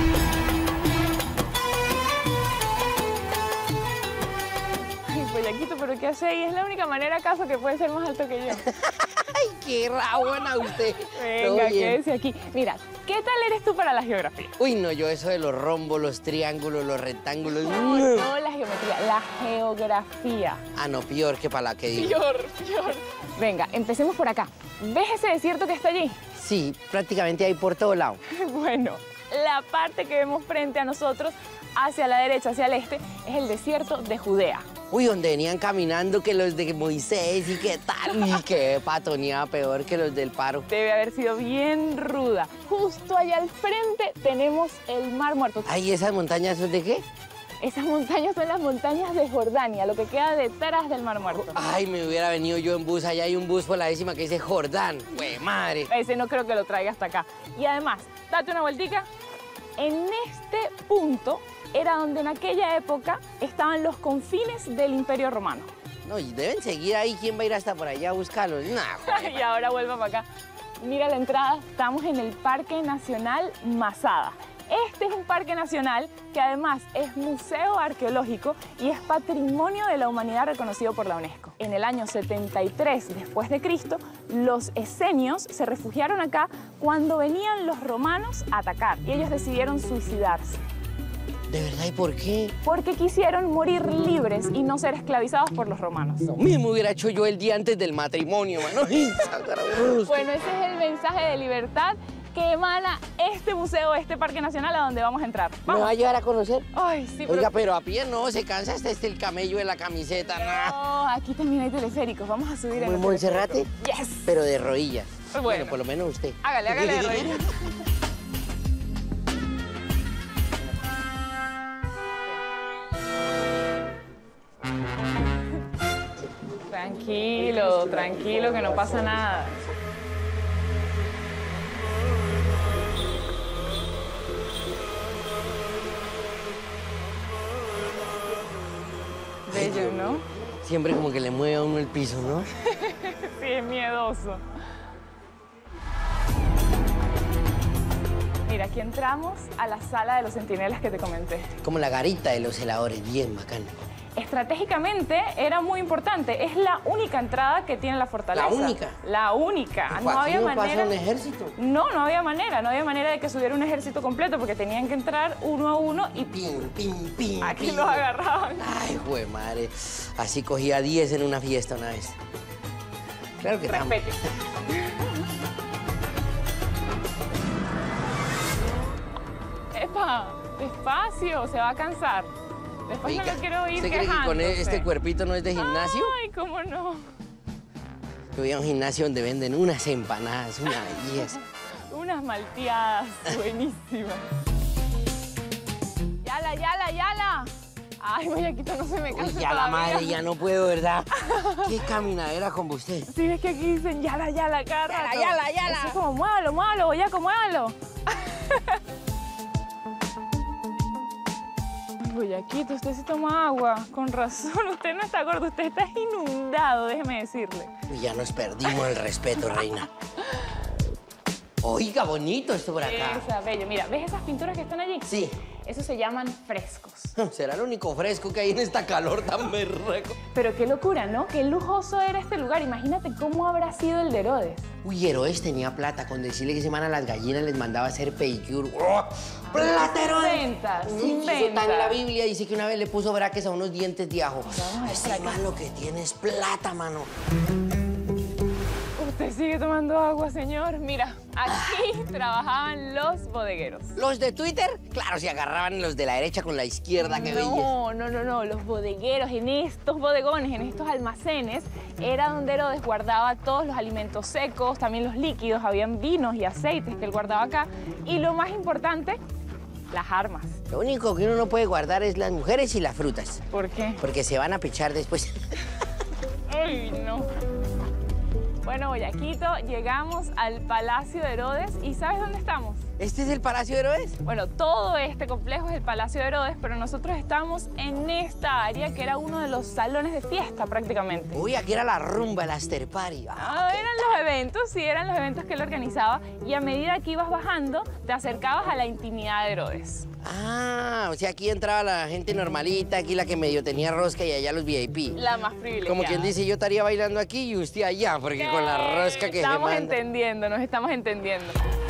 Boyaquito, ¿pero qué hace ahí? Es la única manera, acaso, que puede ser más alto que yo. ¡Ay, qué rabona usted! Venga, quédese aquí. Mira, ¿qué tal eres tú para la geografía? Uy, no, yo eso de los rombos, los triángulos, los rectángulos... No, no la geometría, la geografía. Ah, no, peor que para la que digo. Peor, peor. Venga, empecemos por acá. ¿Ves ese desierto que está allí? Sí, prácticamente hay por todo lado. Bueno, la parte que vemos frente a nosotros, hacia la derecha, hacia el este, es el desierto de Judea. Uy, donde venían caminando que los de Moisés y qué tal. Y qué patoneada peor que los del paro. Debe haber sido bien ruda. Justo allá al frente tenemos el Mar Muerto. Ay, ¿esas montañas son de qué? Esas montañas son las montañas de Jordania, lo que queda detrás del Mar Muerto. Ay, me hubiera venido yo en bus. Allá hay un bus por la décima que dice Jordán. ¡Güey, madre! Ese no creo que lo traiga hasta acá. Y además, date una vueltica. En este punto era donde en aquella época estaban los confines del Imperio Romano. No, y deben seguir ahí. ¿Quién va a ir hasta por allá a buscarlos? Nah, y ahora vuelva para acá. Mira la entrada, estamos en el Parque Nacional Masada. Este es un parque nacional que además es museo arqueológico y es patrimonio de la humanidad reconocido por la UNESCO. En el año setenta y tres después de Cristo, los esenios se refugiaron acá cuando venían los romanos a atacar y ellos decidieron suicidarse. ¿De verdad? ¿Y por qué? Porque quisieron morir libres y no ser esclavizados por los romanos. Lo mismo hubiera hecho yo el día antes del matrimonio, mano. Bueno, ese es el mensaje de libertad que emana este museo, este parque nacional a donde vamos a entrar. ¿Vamos? ¿Me va a llevar a conocer? Ay, sí, pero... Oiga, pero a pie no, se cansa hasta este el camello de la camiseta. No, aquí también hay teleféricos, vamos a subir en el Monserrate? Yes. Pero de rodillas. Bueno. Bueno, por lo menos usted. Hágale, hágale de rodillas. Tranquilo, tranquilo, que no pasa nada. Bello, ¿no? Siempre como que le mueve a uno el piso, ¿no? Sí, es miedoso. Mira, aquí entramos a la sala de los centinelas que te comenté. Como la garita de los heladores, bien bacán. Estratégicamente era muy importante. Es la única entrada que tiene la fortaleza. ¿La única? La única. No había no manera. pasa un ejército? No, no había manera. No había manera de que subiera un ejército completo porque tenían que entrar uno a uno y pim, pim, pim. Aquí pim. los agarraban. Ay, jue madre. Así cogía diez en una fiesta una vez. Claro que respete. Epa, despacio, se va a cansar. Después Oiga, no lo quiero ir ¿usted cree que con este cuerpito no es de gimnasio? Ay, cómo no. Yo voy a un gimnasio donde venden unas empanadas, una belleza. Unas malteadas, buenísimas. Yala, yala, yala. Ay, Boyaquito, no se me cansa Uy, ya la madre, ya no puedo, ¿verdad? Qué caminadera con usted. Sí, ves que aquí dicen yala, yala, cada rato. Yala, yala, yala. Eso es como, muévalo, muévalo, Boyaco, muévalo. Boyaquito, usted sí toma agua. Con razón, usted no está gordo, usted está inundado, déjeme decirle. Y ya nos perdimos el respeto, reina. Oiga, bonito esto por acá. Esa, bello. Mira, ¿ves esas pinturas que están allí? Sí. Eso se llaman frescos. Será el único fresco que hay en esta calor tan berreco. Pero qué locura, ¿no? Qué lujoso era este lugar. Imagínate cómo habrá sido el de Herodes. Uy, Herodes tenía plata. Con decirle que se van a las gallinas les mandaba a hacer pedicure. ¡Oh! ¡Plata, Herodes! Inventas, Eso inventas. está en la Biblia. Dice que una vez le puso braques a unos dientes de ajo. Vamos a Este ver man lo que tiene es plata, mano. Usted sigue tomando agua, señor. Mira, aquí trabajaban los bodegueros. ¿Los de Twitter? Claro, se agarraban los de la derecha con la izquierda, qué belleza. No, no, no, no. Los bodegueros en estos bodegones, en estos almacenes, era donde Herodes guardaba todos los alimentos secos, también los líquidos. Habían vinos y aceites que él guardaba acá. Y lo más importante, las armas. Lo único que uno no puede guardar es las mujeres y las frutas. ¿Por qué? Porque se van a pichar después. Ay, no. Bueno, Boyaquito, llegamos al Palacio de Herodes y ¿sabes dónde estamos? ¿Este es el Palacio de Herodes? Bueno, todo este complejo es el Palacio de Herodes, pero nosotros estamos en esta área que era uno de los salones de fiesta prácticamente. Uy, aquí era la rumba, el after party. Ah, Ah, eran los eventos, sí, eran los eventos que él organizaba y a medida que ibas bajando te acercabas a la intimidad de Herodes. Ah, o sea, aquí entraba la gente normalita, aquí la que medio tenía rosca y allá los V I P. La más privilegiada. Como quien dice, yo estaría bailando aquí y usted allá, porque con la rosca que se Estamos manda. entendiendo, nos estamos entendiendo.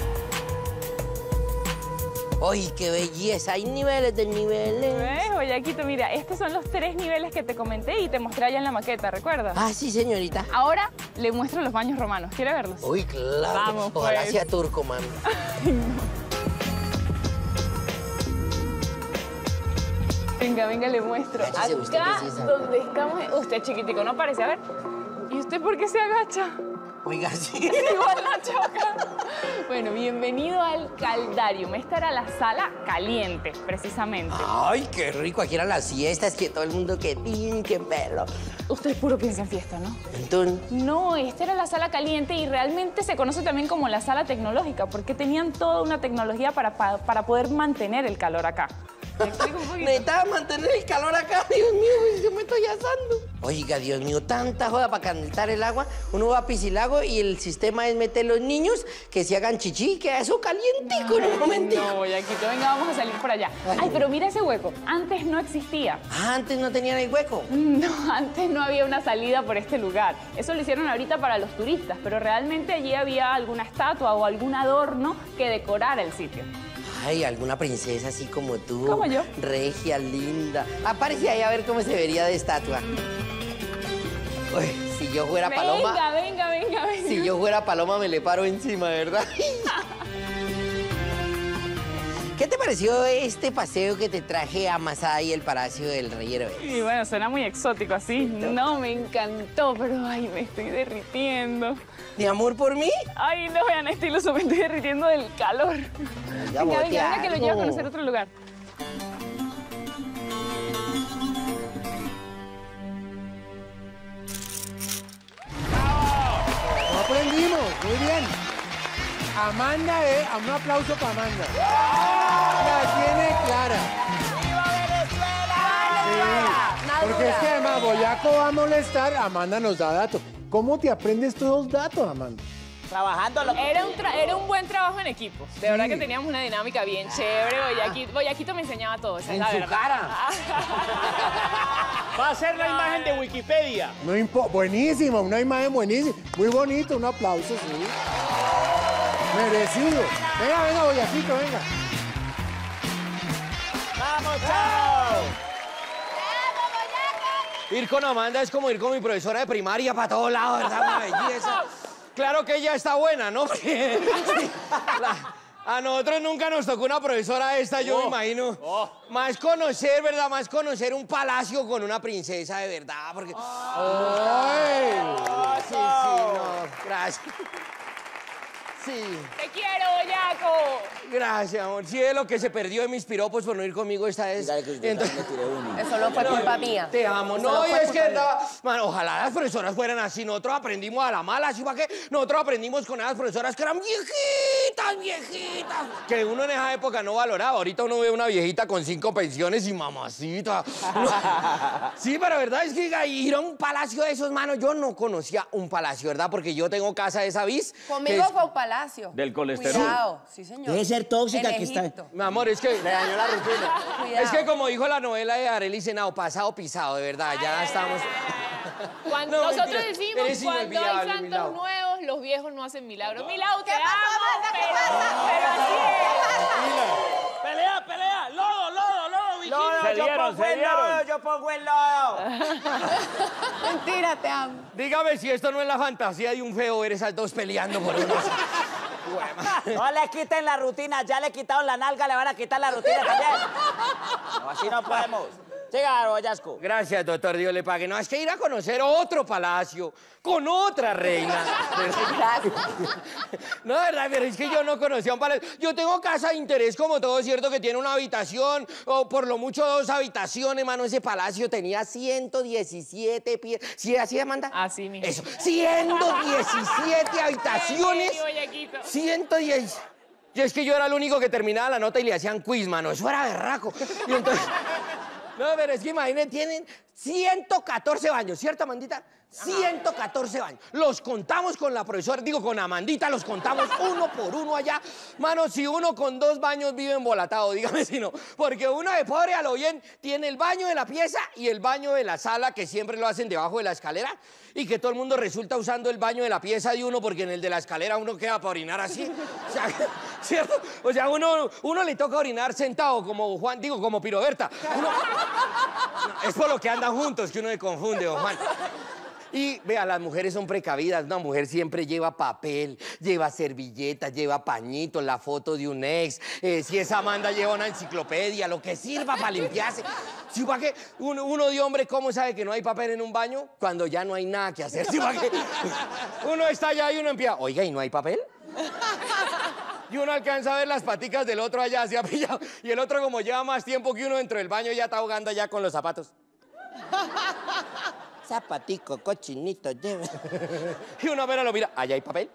¡Ay, qué belleza! Hay niveles de niveles. ¿Ves, Boyaquito? Mira, estos son los tres niveles que te comenté y te mostré allá en la maqueta, ¿recuerdas? Ah, sí, señorita. Ahora le muestro los baños romanos. ¿Quiere verlos? Uy, claro. Vamos, Ojalá pues. sea turco, mami. Venga, venga, le muestro. Agáchese usted, Acá que sí sabe. donde estamos... Usted chiquitico, ¿no parece? A ver. ¿Y usted por qué se agacha? Oiga, sí. Igual la choca. Bueno, bienvenido al Caldarium. Esta era la sala caliente, precisamente. Ay, qué rico. Aquí eran las fiestas, que todo el mundo que tin, que pelo. Usted puro piensa en fiesta, ¿no? Entonces, No, esta era la sala caliente y realmente se conoce también como la sala tecnológica porque tenían toda una tecnología para, para, para poder mantener el calor acá. ¿Me explico un poquito? necesitaba mantener el calor acá. Dios mío, pues, yo me estoy asando. Oiga, Dios mío, tanta joda para calentar el agua. Uno va a Piscilago y el sistema es meter los niños que se hagan chichi, que eso calientico en un momentico. No, Boyaquito, venga, vamos a salir por allá. Ay, pero mira ese hueco. Antes no existía. Ah, antes no tenían el hueco. No, antes no había una salida por este lugar. Eso lo hicieron ahorita para los turistas, pero realmente allí había alguna estatua o algún adorno que decorara el sitio. Ay, alguna princesa así como tú. Como yo. Regia, linda. Aparece ahí a ver cómo se vería de estatua. Uy, si yo fuera paloma... Venga, venga, venga, venga. Si yo fuera paloma me le paro encima, ¿verdad? ¿Qué te pareció este paseo que te traje a Masada y el Palacio del Rey Herodes? Y bueno, suena muy exótico así. No, me encantó, pero ay, me estoy derritiendo. ¿Mi amor por mí? Ay, no, vean, este iluso, me estoy derritiendo del calor. Ya Venga, venga, botea venga, que lo algo. llevo a conocer otro lugar. No aprendimos, muy bien. Amanda, eh, un aplauso para Amanda. La tiene clara. Sí, porque es que además Boyaco va a molestar, Amanda nos da datos. ¿Cómo te aprendes todos los datos, Amanda? Trabajando lo que... Era un, tra- era un buen trabajo en equipo. De verdad que teníamos una dinámica bien chévere. Boyaquito, Boyaquito me enseñaba todo, esa es En la su verdad. cara. Va a ser la imagen de Wikipedia. No impo- buenísimo, una imagen buenísima. Muy bonito, un aplauso, sí. Merecido. Venga, venga, Boyaquito, venga. ¡Vamos, chao! Ir con Amanda es como ir con mi profesora de primaria para todos lados, ¿verdad? Una belleza. Claro que ella está buena, ¿no? La- a nosotros nunca nos tocó una profesora esta, yo Oh, me imagino. oh. Más conocer, ¿verdad? Más conocer un palacio con una princesa de verdad, porque... Ay. Sí, sí, no, gracias. Sí, ¡Te quiero, Boyaco! gracias, amor. Sí, es lo que se perdió de mis piropos por no ir conmigo esta vez. Dale, que yo también le tiré uno. Eso no fue culpa mía. Te amo. Eso No, y fue es que, culpa mía. verdad, man, ojalá las profesoras fueran así. Nosotros aprendimos a la mala, ¿sí para qué? Nosotros aprendimos con esas profesoras que eran viejitas. viejitas, viejitas. Que uno en esa época no valoraba. Ahorita uno ve una viejita con cinco pensiones y mamacita. Sí, pero verdad es que ir a un palacio de esos, manos, yo no conocía un palacio, ¿verdad? Porque yo tengo casa de esa bis. Conmigo es... fue un palacio. Del colesterol. Cuidado, sí, señor. Debe ser tóxica En que está. Egipto. Mi amor, es que le dañó la rutina. Cuidado. Es que como dijo la novela de Arely Senado, pasado pisado, de verdad, ya estamos... Cuando No, nosotros mentira, decimos, eres cuando hay inolvidable, santos Milao. nuevos, los viejos no hacen milagros. Milao, te ¿Qué pasó, amo, Amanda? ¿Qué pero, pasa? pero así es. ¡Pelea, pelea! ¡Lodo, lodo, lodo, Vikingo! Se yo dieron, pongo se el dieron. lodo, yo pongo el lodo. Mentira, te amo. Dígame si esto no es la fantasía de un feo ver esas dos peleando por unos... No le quiten la rutina, ya le quitaron la nalga, le van a quitar la rutina también. No, así no podemos. Siga, Boyasco. Gracias, doctor, Dios le pague. No, es que ir a conocer otro palacio con otra reina. No, de verdad, pero es que yo no conocía un palacio. Yo tengo casa de interés como todo, ¿cierto? Que tiene una habitación, o por lo mucho dos habitaciones, mano. Ese palacio tenía ciento diecisiete pies. ¿Sí, así, Amanda? Así mismo. Eso, ciento diecisiete habitaciones. Ay, Boyaquito. ciento diez. Y es que yo era el único que terminaba la nota y le hacían quiz, mano. Eso era berraco. Y entonces... No, pero es que imagínate, tienen ciento catorce baños, ¿cierto, Amandita? ciento catorce baños. Los contamos con la profesora, digo, con Amandita, los contamos uno por uno allá. Mano, si uno con dos baños vive embolatado, dígame si no. Porque uno de pobre a lo bien tiene el baño de la pieza y el baño de la sala, que siempre lo hacen debajo de la escalera, y que todo el mundo resulta usando el baño de la pieza de uno porque en el de la escalera uno queda para orinar así. O sea, ¿cierto? O sea, uno, uno le toca orinar sentado como Juan, digo, como Piroberta. Uno... Es por lo que andan juntos que uno se confunde, don Juan. Y vea, las mujeres son precavidas. Una mujer siempre lleva papel, lleva servilletas, lleva pañitos, la foto de un ex. Eh, si es Amanda, lleva una enciclopedia, lo que sirva para limpiarse. Si para qué, uno, uno de hombre, ¿cómo sabe que no hay papel en un baño? Cuando ya no hay nada que hacer. Si para qué, uno está allá y uno empieza, oiga, ¿y no hay papel? Y uno alcanza a ver las paticas del otro allá, se ha pillado. Y el otro, como lleva más tiempo que uno dentro del baño, ya está ahogando allá con los zapatos. Zapatico, cochinito, lleva. Y uno apenas lo mira, ¿allá hay papel?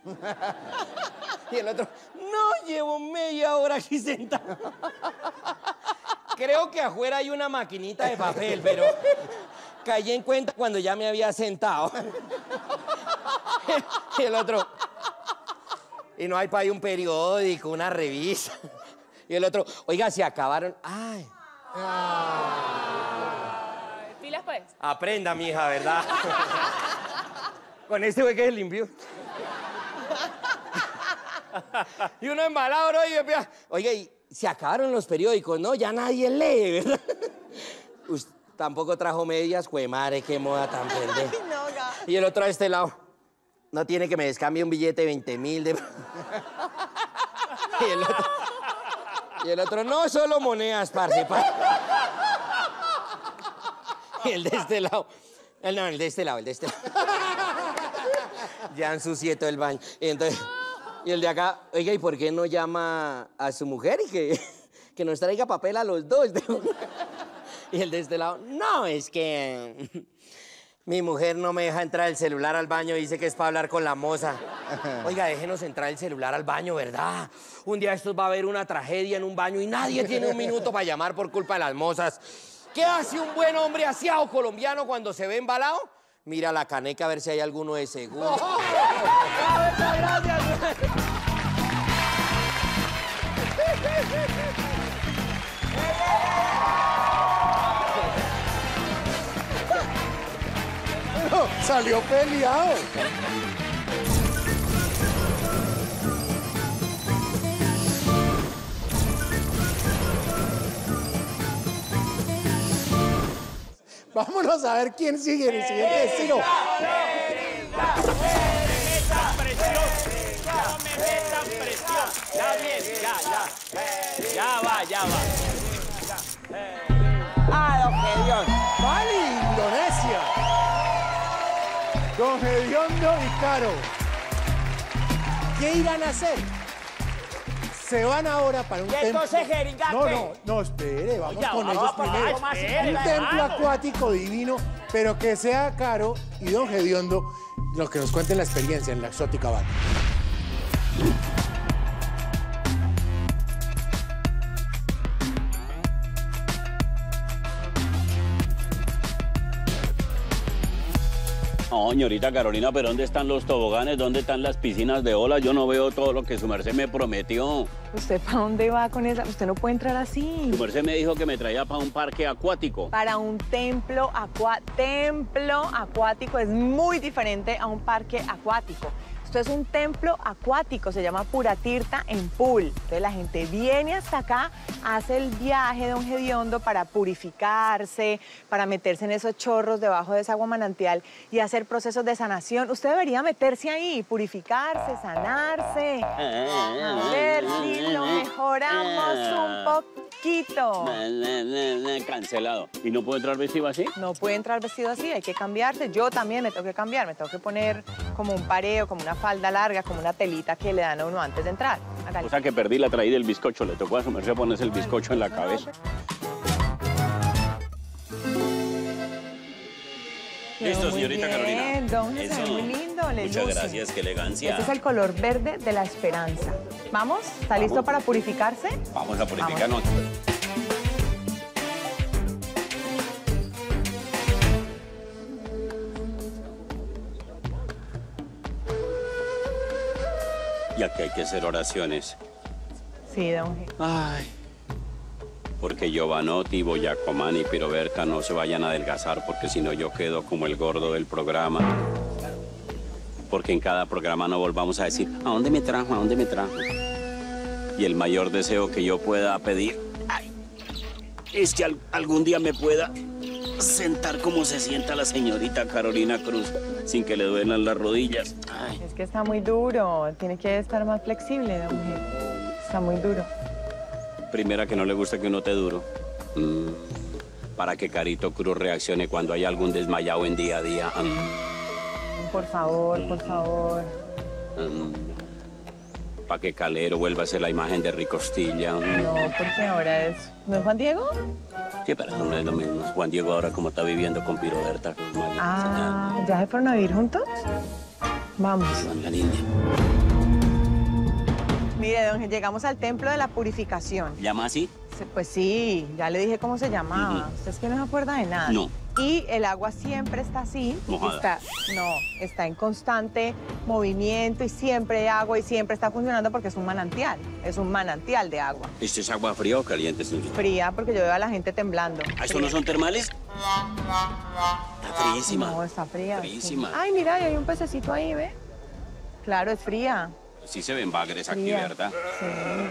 Y el otro, no, llevo media hora aquí sentado. Creo que afuera hay una maquinita de papel, pero caí en cuenta cuando ya me había sentado. Y el otro, y no hay para ahí un periódico, una revista. Y el otro, oiga, se acabaron. Ay. ¿Pilas, pues? Aprenda, mija, ¿verdad? Con este güey que es limpio. Y uno embalado, ¿no? Y empieza, oiga, y se acabaron los periódicos, ¿no? Ya nadie lee, ¿verdad? Usted tampoco trajo medias, güey, madre, qué moda tan pendeja. Y el otro a este lado, no tiene que me descambie un billete de veinte mil de... Y el otro, y el otro, no solo monedas, parce, parce. Y el de este lado, el, no, el de este lado, el de este lado. Ya ensucié todo el baño. Y entonces, y el de acá, oiga, ¿y por qué no llama a su mujer y que, que nos traiga papel a los dos? Y el de este lado, no, es que mi mujer no me deja entrar el celular al baño, dice que es para hablar con la moza. Oiga, déjenos entrar el celular al baño, ¿verdad? Un día estos va a haber una tragedia en un baño y nadie tiene un minuto para llamar por culpa de las mozas. ¿Qué hace un buen hombre asiado colombiano cuando se ve embalado? Mira la caneca a ver si hay alguno de seguro. ¡Gracias! No, salió peleado. Vámonos a ver quién sigue en el siguiente destino. No me metan presión. Ya bien, ya, ya. Ya va, ya va. ¡Ah, don Gedión! Bali, Indonesia. Don Gediondo y Caro. ¿Qué irán a hacer? Se van ahora para un ¿Y templo. entonces, Jeringa, No, qué? no, no, espere, vamos Oiga, con vamos ellos para primero. allá, espere, Un templo hermano. acuático divino, pero que sea Caro y Don Gediondo los que nos cuenten la experiencia en la exótica Bali. No, señorita Carolina, pero ¿dónde están los toboganes? ¿Dónde están las piscinas de olas? Yo no veo todo lo que su merced me prometió. ¿Usted para dónde va con esa? Usted no puede entrar así. Su merced me dijo que me traía para un parque acuático. Para un templo, acua templo acuático es muy diferente a un parque acuático. Esto es un templo acuático, se llama Puratirtha en pool. Entonces la gente viene hasta acá, hace el viaje, don Gediondo, para purificarse, para meterse en esos chorros debajo de esa agua manantial y hacer procesos de sanación. Usted debería meterse ahí, purificarse, sanarse. A ver si lo mejoramos un poquito. Cancelado. ¿Y no puedo entrar vestido así? No puede entrar vestido así, hay que cambiarse. Yo también me tengo que cambiar, me tengo que poner como un pareo, como una falda larga, como una telita que le dan a uno antes de entrar. Hágale. O sea que perdí la traída del bizcocho, le tocó a su merced ponerse el bizcocho en la cabeza. Listo, señorita Carolina. Don Jesús, Eso. muy lindo, le Muchas luce. gracias, qué elegancia. Este es el color verde de la esperanza. ¿Vamos? ¿Está listo para purificarse? Vamos a purificarnos. Y aquí hay que hacer oraciones. Sí, don Jesús. Ay. Porque Giovanotti, Boyacomán y Piroberta no se vayan a adelgazar, porque si no yo quedo como el gordo del programa. Porque en cada programa no volvamos a decir, ¿a dónde me trajo? ¿A dónde me trajo? Y el mayor deseo que yo pueda pedir, ay, es que al- algún día me pueda sentar como se sienta la señorita Carolina Cruz, sin que le duelan las rodillas. Ay. Es que está muy duro, tiene que estar más flexible, don Jesús. Está muy duro. Primera, que no le gusta que uno te duro. Mm, para que Carito Cruz reaccione cuando hay algún desmayado en día a día. Mm, Por favor, por favor. mm, para que Calero vuelva a ser la imagen de Ricostilla. Mm. No, porque ahora es... ¿No es Juan Diego? Sí, pero eso no es lo mismo. Juan Diego ahora como está viviendo con Piroberta. Pues, María, Ah, ¿ya se fueron a vivir juntos? Vamos. la niña. Mire, don Jesús, llegamos al templo de la purificación. ¿Llama así? Se- Pues sí, ya le dije cómo se llamaba. Usted es que no se acuerda de nada. No. Y el agua siempre está así. Mojada. Está, no, está en constante movimiento y siempre hay agua y siempre está funcionando porque es un manantial. Es un manantial de agua. ¿Esto es agua fría o caliente, señorita? Fría porque yo veo a la gente temblando. ¿Ah, ¿Esto no son termales? Está fríísima. No, está fría. sí. Fríísima. Ay, mira, hay un pececito ahí, ¿ve? Claro, es fría. Sí se ven bagres aquí, Fría. ¿verdad? Sí.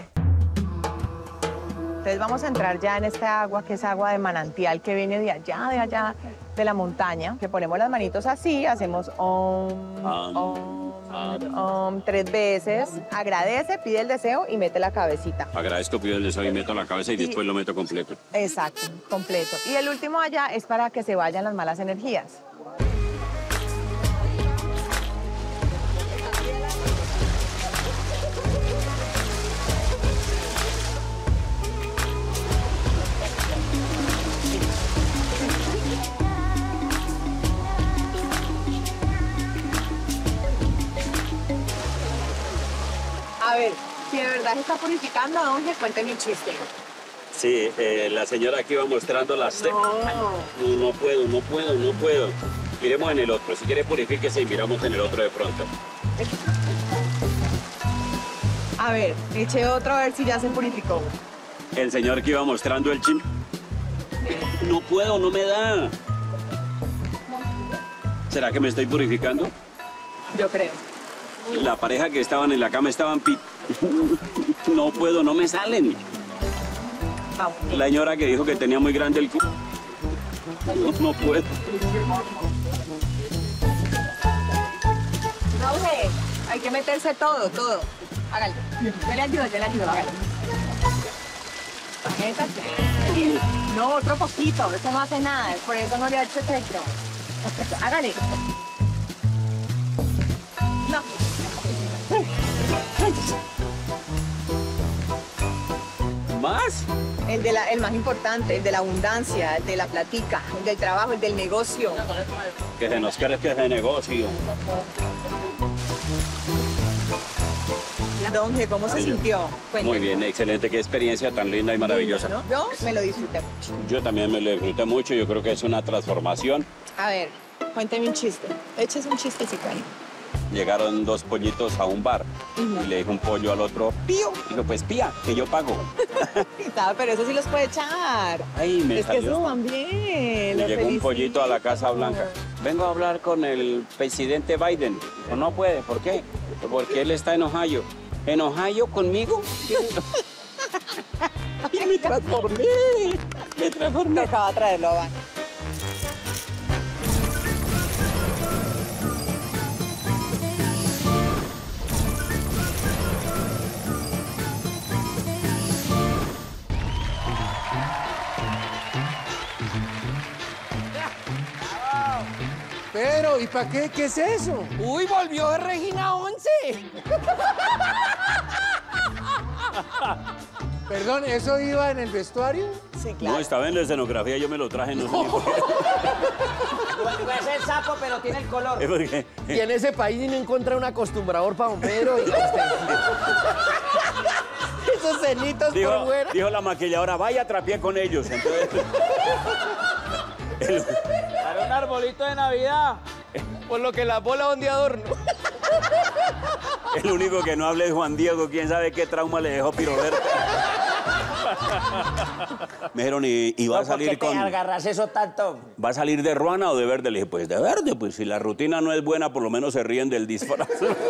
Entonces vamos a entrar ya en esta agua, que es agua de manantial, que viene de allá, de allá, de la montaña. Que ponemos las manitos así, hacemos om, om, om, tres veces. Agradece, pide el deseo y mete la cabecita. Agradezco, pido el deseo y meto la cabeza y después lo meto completo. Exacto, completo. Y el último allá es para que se vayan las malas energías. A ver, si de verdad se está purificando, don Jesús, cuénteme un chiste. Sí, eh, la señora aquí va mostrando las... No. No, no puedo, no puedo, no puedo. Miremos en el otro. Si quiere, purifíquese y miramos en el otro de pronto. A ver, eche otro a ver si ya se purificó. El señor que iba mostrando el chin... No puedo, no me da. ¿Será que me estoy purificando? Yo creo. La pareja que estaban en la cama estaban pi... No puedo, no me salen. La señora que dijo que tenía muy grande el cu... No, no puedo. No, G, hay que meterse todo, todo. Hágale. Yo le ayudo, yo le ayudo, hágale. Métase. No, otro poquito, eso no hace nada, por eso no le ha hecho efecto. Hágale. No. ¿Más? El, de la, el más importante, el de la abundancia, el de la platica, el del trabajo, el del negocio. Que se nos crezca ese negocio. Don G, ¿cómo se sintió? Muy bien, excelente. Qué experiencia tan linda y maravillosa. ¿No? Yo me lo disfruté mucho. Yo también me lo disfruté mucho. Yo creo que es una transformación. A ver, Cuénteme un chiste. Échese un chistecito ahí. Llegaron dos pollitos a un bar Ujú. y le dijo un pollo al otro, pío. Dijo, pues pía, que yo pago. Ah, pero eso sí los puede echar. Ay, me es que salió. esos van bien. Y los llegó un pollito a la Casa felicito. Blanca. Vengo a hablar con el presidente Biden. No, no puede. ¿Por qué? Porque él está en Ohio. ¿En Ohio conmigo? Ay, me transformé. Me transformé. Tocaba traerlo, va. Pero, ¿y para qué? ¿Qué es eso? Uy, volvió de Regina once. Perdón, ¿eso iba en el vestuario? Sí, No, estaba en la escenografía, yo me lo traje, no sé ni por qué. Es el sapo, pero tiene el color. Es porque- Y en ese país no encuentra un acostumbrador para don Pedro. oiga usted. Esos cenitos por Dijo, fuera. dijo la maquilladora, vaya, trapié con ellos. Entonces, el- Para un arbolito de Navidad. Por lo que la bola van de adorno. el único que no habla es Juan Diego, quién sabe qué trauma le dejó Piroberto. Me dijeron, ¿y, y va a salir ¿Por qué te con... agarras eso tanto? ¿Va a salir de ruana o de verde? Le dije, pues de verde, pues si la rutina no es buena, por lo menos se ríen del disfraz.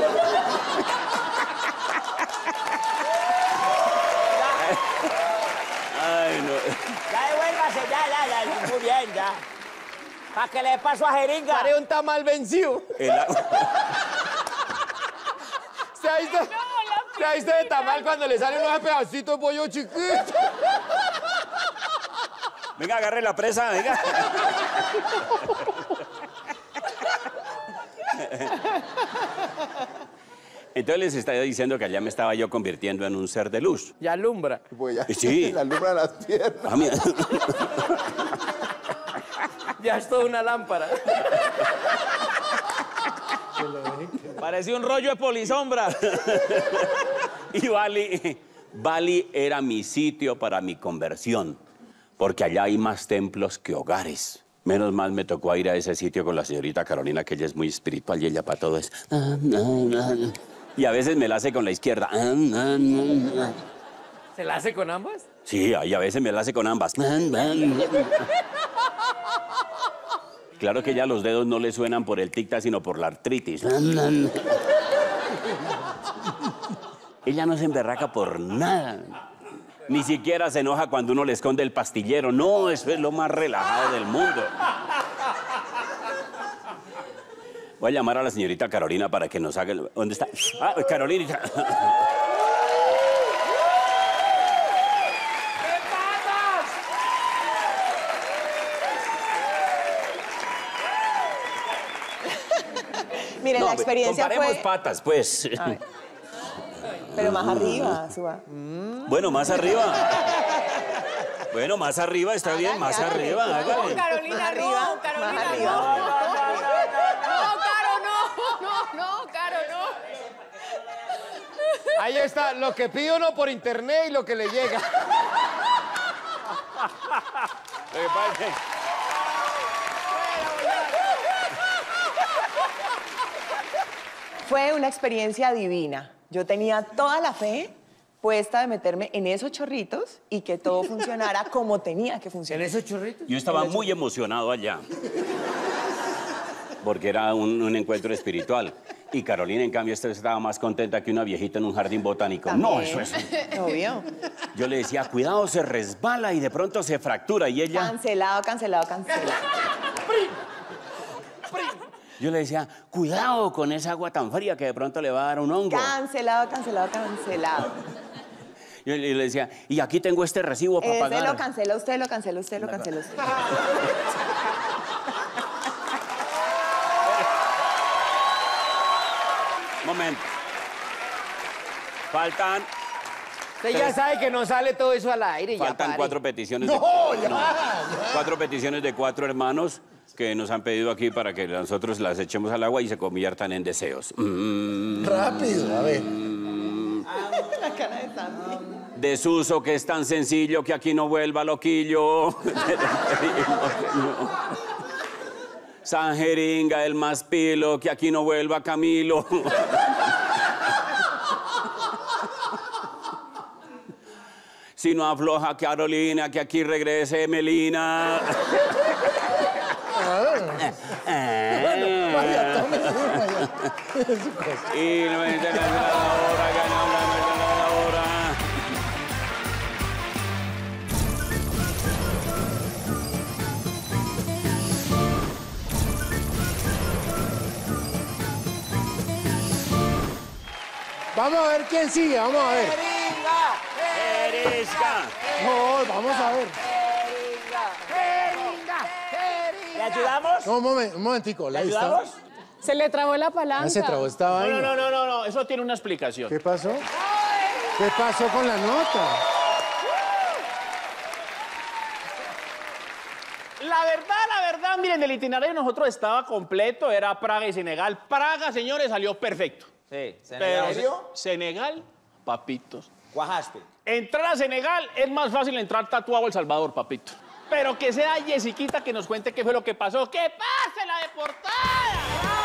Ay, no. Ya devuélvase, ya, ya, ya. Muy bien, ya. ¿Para qué le pasó a Jeringa? Pare un tamal vencido. El a- ¿Se ha visto? ¿Se ha visto de tamal cuando le sale unos pedacitos de pollo chiquito? Venga, agarre la presa, venga. Entonces les estaba diciendo que allá me estaba yo convirtiendo en un ser de luz. Ya alumbra. Sí. La alumbra las piernas. Ah, mira. Ya es toda una lámpara. Parecía un rollo de polisombra. Y Bali, Bali era mi sitio para mi conversión, porque allá hay más templos que hogares. Menos mal me tocó ir a ese sitio con la señorita Carolina, que ella es muy espiritual y ella para todo es... Y a veces me la hace con la izquierda. ¿Se la hace con ambas? Sí, y a veces me la hace con ambas. Claro que ya los dedos no le suenan por el tic-tac, sino por la artritis. Ella no se emberraca por nada. Ni siquiera se enoja cuando uno le esconde el pastillero. No, eso es lo más relajado del mundo. Voy a llamar a la señorita Carolina para que nos haga... el- ¿Dónde está? Ah, Carolina. Miren, No, la experiencia comparemos fue... patas, pues. A ver. Pero más arriba, suba. Bueno, más arriba. Bueno, más arriba, está bien, más arriba, hágale. Carolina, arriba, no, Carolina, más no. arriba. No, Caro, no, no, no, Caro, no. Ahí está, lo que pide uno por internet y lo que le llega. Lo que pasa es que- Fue una experiencia divina. Yo tenía toda la fe puesta de meterme en esos chorritos y que todo funcionara como tenía que funcionar. ¿En esos chorritos? Yo estaba muy emocionado allá. Porque era un, un encuentro espiritual. Y Carolina, en cambio, esta estaba más contenta que una viejita en un jardín botánico. No, eso es. Obvio. Yo le decía, cuidado, se resbala y de pronto se fractura. Y ella. Cancelado, cancelado, cancelado. Yo le decía, cuidado con esa agua tan fría que de pronto le va a dar un hongo. Cancelado, cancelado, cancelado. Yo le le decía, y aquí tengo este recibo para Ese pagar. lo cancela usted, lo cancela usted, lo cancela usted. Momento. Faltan. Usted ya sabe que no sale todo eso al aire. Ya Faltan pare. cuatro peticiones. No, de, ya, ya. Cuatro peticiones de cuatro hermanos que nos han pedido aquí para que nosotros las echemos al agua y se conviertan en deseos. Mm. Rápido, a ver. La cara de Santi. Desuso que es tan sencillo que aquí no vuelva loquillo. San Jeringa, el más pilo, que aquí no vuelva Camilo. Si no afloja Carolina, que aquí regrese Melina. Vaya, tome, vaya. Y no me dice la hora, ganamos la hora. Vamos a ver quién sigue, vamos a ver. ¡Jeringa! No, vamos a ver. ¿Le ayudamos? No, un, momen- un momentico. ¿Le ahí está. ayudamos? Se le trabó la palanca. Ya se trabó esta No, vaina. no, no, no, no, eso tiene una explicación. ¿Qué pasó? ¿Qué pasó con la nota? La verdad, la verdad, miren, el itinerario de nosotros estaba completo, era Praga y Senegal. Praga, señores, salió perfecto. Sí, Pero Senegal. Senegal, papitos. Guajaste. Entrar a Senegal es más fácil entrar tatuado a El Salvador, papito. Pero que sea Jessiquita que nos cuente qué fue lo que pasó. ¡Que pase la deportada!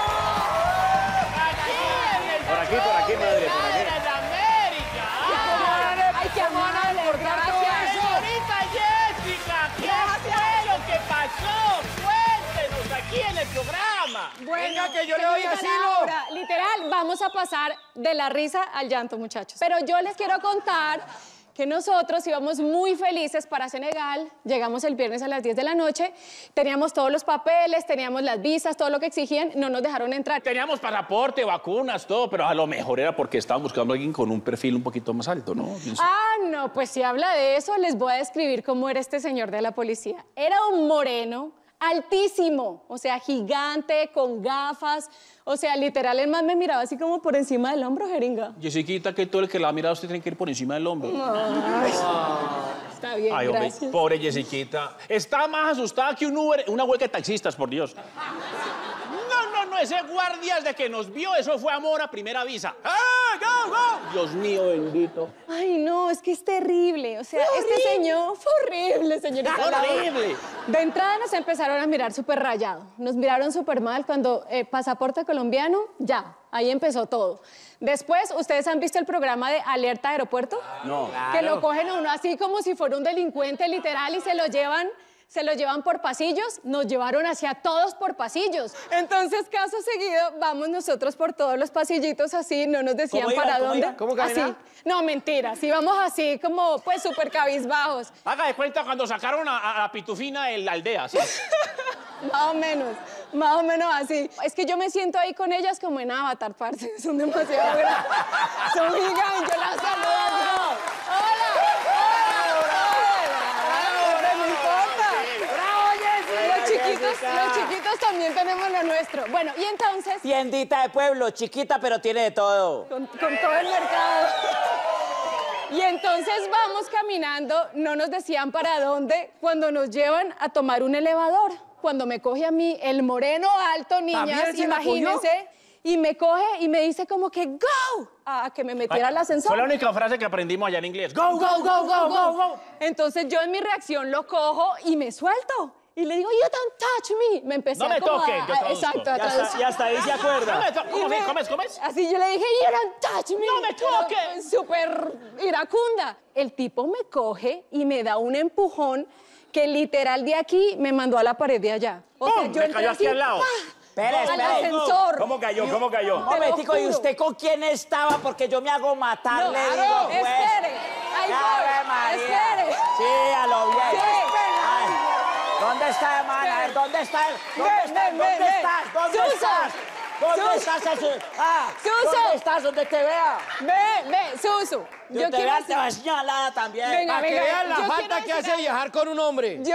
Aquí en el Por aquí, por aquí, madre, por aquí. de América. Ay, qué amable, gracias. Señorita Jessica, ¿qué fue lo que pasó? Cuéntenos aquí en el programa. Venga, que yo le doy Señorita asilo. Laura, literal, vamos a pasar de la risa al llanto, muchachos. Pero yo les quiero contar que nosotros íbamos muy felices para Senegal. Llegamos el viernes a las diez de la noche, teníamos todos los papeles, teníamos las visas, todo lo que exigían, no nos dejaron entrar. Teníamos pasaporte, vacunas, todo, pero a lo mejor era porque estaban buscando a alguien con un perfil un poquito más alto, ¿no? Ah, no, pues si habla de eso, les voy a describir cómo era este señor de la policía. Era un moreno, altísimo, o sea, gigante, con gafas, o sea, literal, el man me miraba así como por encima del hombro, Jeringa. Jessiquita, que todo el que la ha mirado usted tiene que ir por encima del hombro. Ay, está bien, Ay, hombre, gracias. pobre Jessiquita. Está más asustada que un Uber, una huelga de taxistas, por Dios. No, no, no, ese guardia desde que nos vio, eso fue amor a primera vista. ¡Ah, go, go! Dios mío, bendito. Ay, no, es que es terrible. O sea, este señor fue horrible, señorita Laura. ¡Horrible! De entrada nos empezaron a mirar súper rayado. Nos miraron súper mal cuando eh, pasaporte colombiano, ya, ahí empezó todo. Después, ¿ustedes han visto el programa de Alerta Aeropuerto? No. Que lo cogen a uno así como si fuera un delincuente literal y se lo llevan... Se lo llevan por pasillos, nos llevaron hacia todos por pasillos. Entonces, caso seguido, vamos nosotros por todos los pasillitos así, no nos decían ¿Cómo iba? para ¿Cómo dónde. iba? ¿Cómo caminaba? Así. No, mentira, sí vamos así como pues súper cabizbajos. Haga de cuenta cuando sacaron a, a la pitufina en la aldea, ¿sí? Más o menos, más o menos así. Es que yo me siento ahí con ellas como en Avatar, parce. Son demasiado grandes. Son gigantes, yo las saludo así como, ¡hola! ¡Hola! ¡No importa! Los chiquitos, los chiquitos también tenemos lo nuestro. Bueno, y entonces... Tiendita de pueblo, chiquita, pero tiene de todo. Con, con todo el mercado. Y entonces vamos caminando, no nos decían para dónde, cuando nos llevan a tomar un elevador. Cuando me coge a mí el moreno alto, niñas, ¿También se la imagínense, y me coge y me dice como que ¡go! A que me metiera al ascensor. Fue la única frase que aprendimos allá en inglés. ¡Go, go, go, go, go, go! Entonces yo en mi reacción lo cojo y me suelto. Y le digo, you don't touch me. Me empecé No me a como toque, a- yo a- traduzco. Exacto, a Ya está- traducir. y hasta ahí se acuerda. No me to- ¿Cómo Y es? me- ¿Cómo es? ¿Cómo es? Así yo le dije, you don't touch me. ¡No me toque! Pero, súper iracunda. El tipo me coge y me da un empujón que literal de aquí me mandó a la pared de allá. O sea, ¡Pum! yo Me entré cayó aquí así, al lado. ¡pah! Espere, al espere. ascensor. ¿Cómo cayó? ¿Cómo cayó? Un momentico, ¿y juro. usted con quién estaba? Porque yo me hago matar, No, le claro, digo, pues. espere, ahí Ave voy, María. espere. Sí, a lo bien. Sí. Ay, ¿dónde está, hermana? A ver, ¿dónde está? ¿Dónde Ven, estás? ven, ¿Dónde ven, estás? ¿Dónde Suso. estás? ¿Dónde Suso. estás? Eso? Ah, Suso. ¿dónde estás? ¿Dónde te vea? Ve, ve, Susu. Yo te vea, te va a señalar también. Venga, Para que venga, vean la yo falta quiero que decir hace algo. viajar con un hombre. Yo...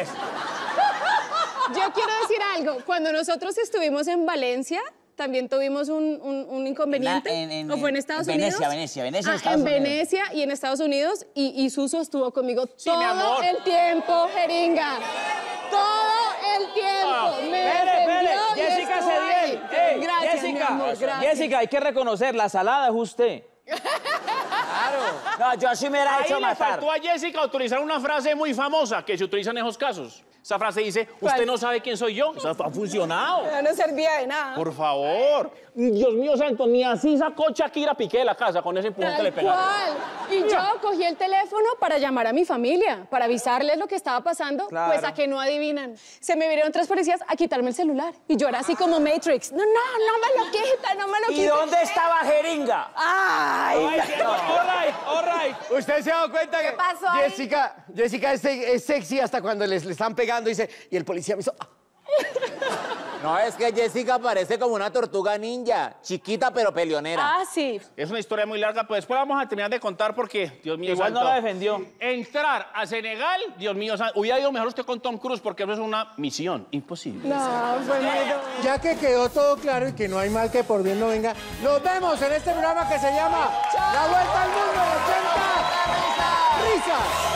Yo quiero decir algo. Cuando nosotros estuvimos en Valencia, también tuvimos un, un- un inconveniente. En la- en- en- ¿O fue en Estados en Venecia, Unidos? Venecia, Venecia, en Ah, Estados en Unidos. Venecia y en Estados Unidos. Y, y Suso estuvo conmigo Sí, mi todo amor. el tiempo, Jeringa. Todo el tiempo. Ah, Me Espere, espere, defendió y Jessica estuvo hace ahí. bien. Ey, Gracias, Jessica, mi amor, gracias. Jessica, hay que reconocer, la salada es usted. Ah, Claro. No, yo sí me hubiera Ahí hecho le matar. faltó a Jessica utilizar una frase muy famosa que se utiliza en esos casos. Esa frase dice, usted no sabe quién soy yo. Eso ha funcionado. Ya no servía de nada. Por favor. Dios mío santo, ni así sacó Shakira Piqué de la casa con ese empujón que le Tal pegaron. cual. Y yo cogí el teléfono para llamar a mi familia, para avisarles lo que estaba pasando, Claro. pues a que no adivinan. Se me vinieron tres policías a quitarme el celular. Y yo era así como Matrix. No, no, no me lo quita, no me lo quita. ¿Y dónde estaba Jeringa? ¡Ay! All right, all right. ¿Usted se ha dado cuenta que pasó ahí? Jessica, Jessica es, se- es sexy hasta cuando les, le están pegando dice, y el policía me hizo... "Ah". No, es que Jessica parece como una tortuga ninja, chiquita pero peleonera. Ah, sí. Es una historia muy larga, pero después vamos a terminar de contar porque, Dios mío Igual no santo, la defendió. Entrar a Senegal, Dios mío santo, hubiera ido mejor usted con Tom Cruise porque eso es una misión imposible. No, fue muy duro. Ya que quedó todo claro y que no hay mal que por bien no venga, nos vemos en este programa que se llama La Vuelta al Mundo en ochenta Risas.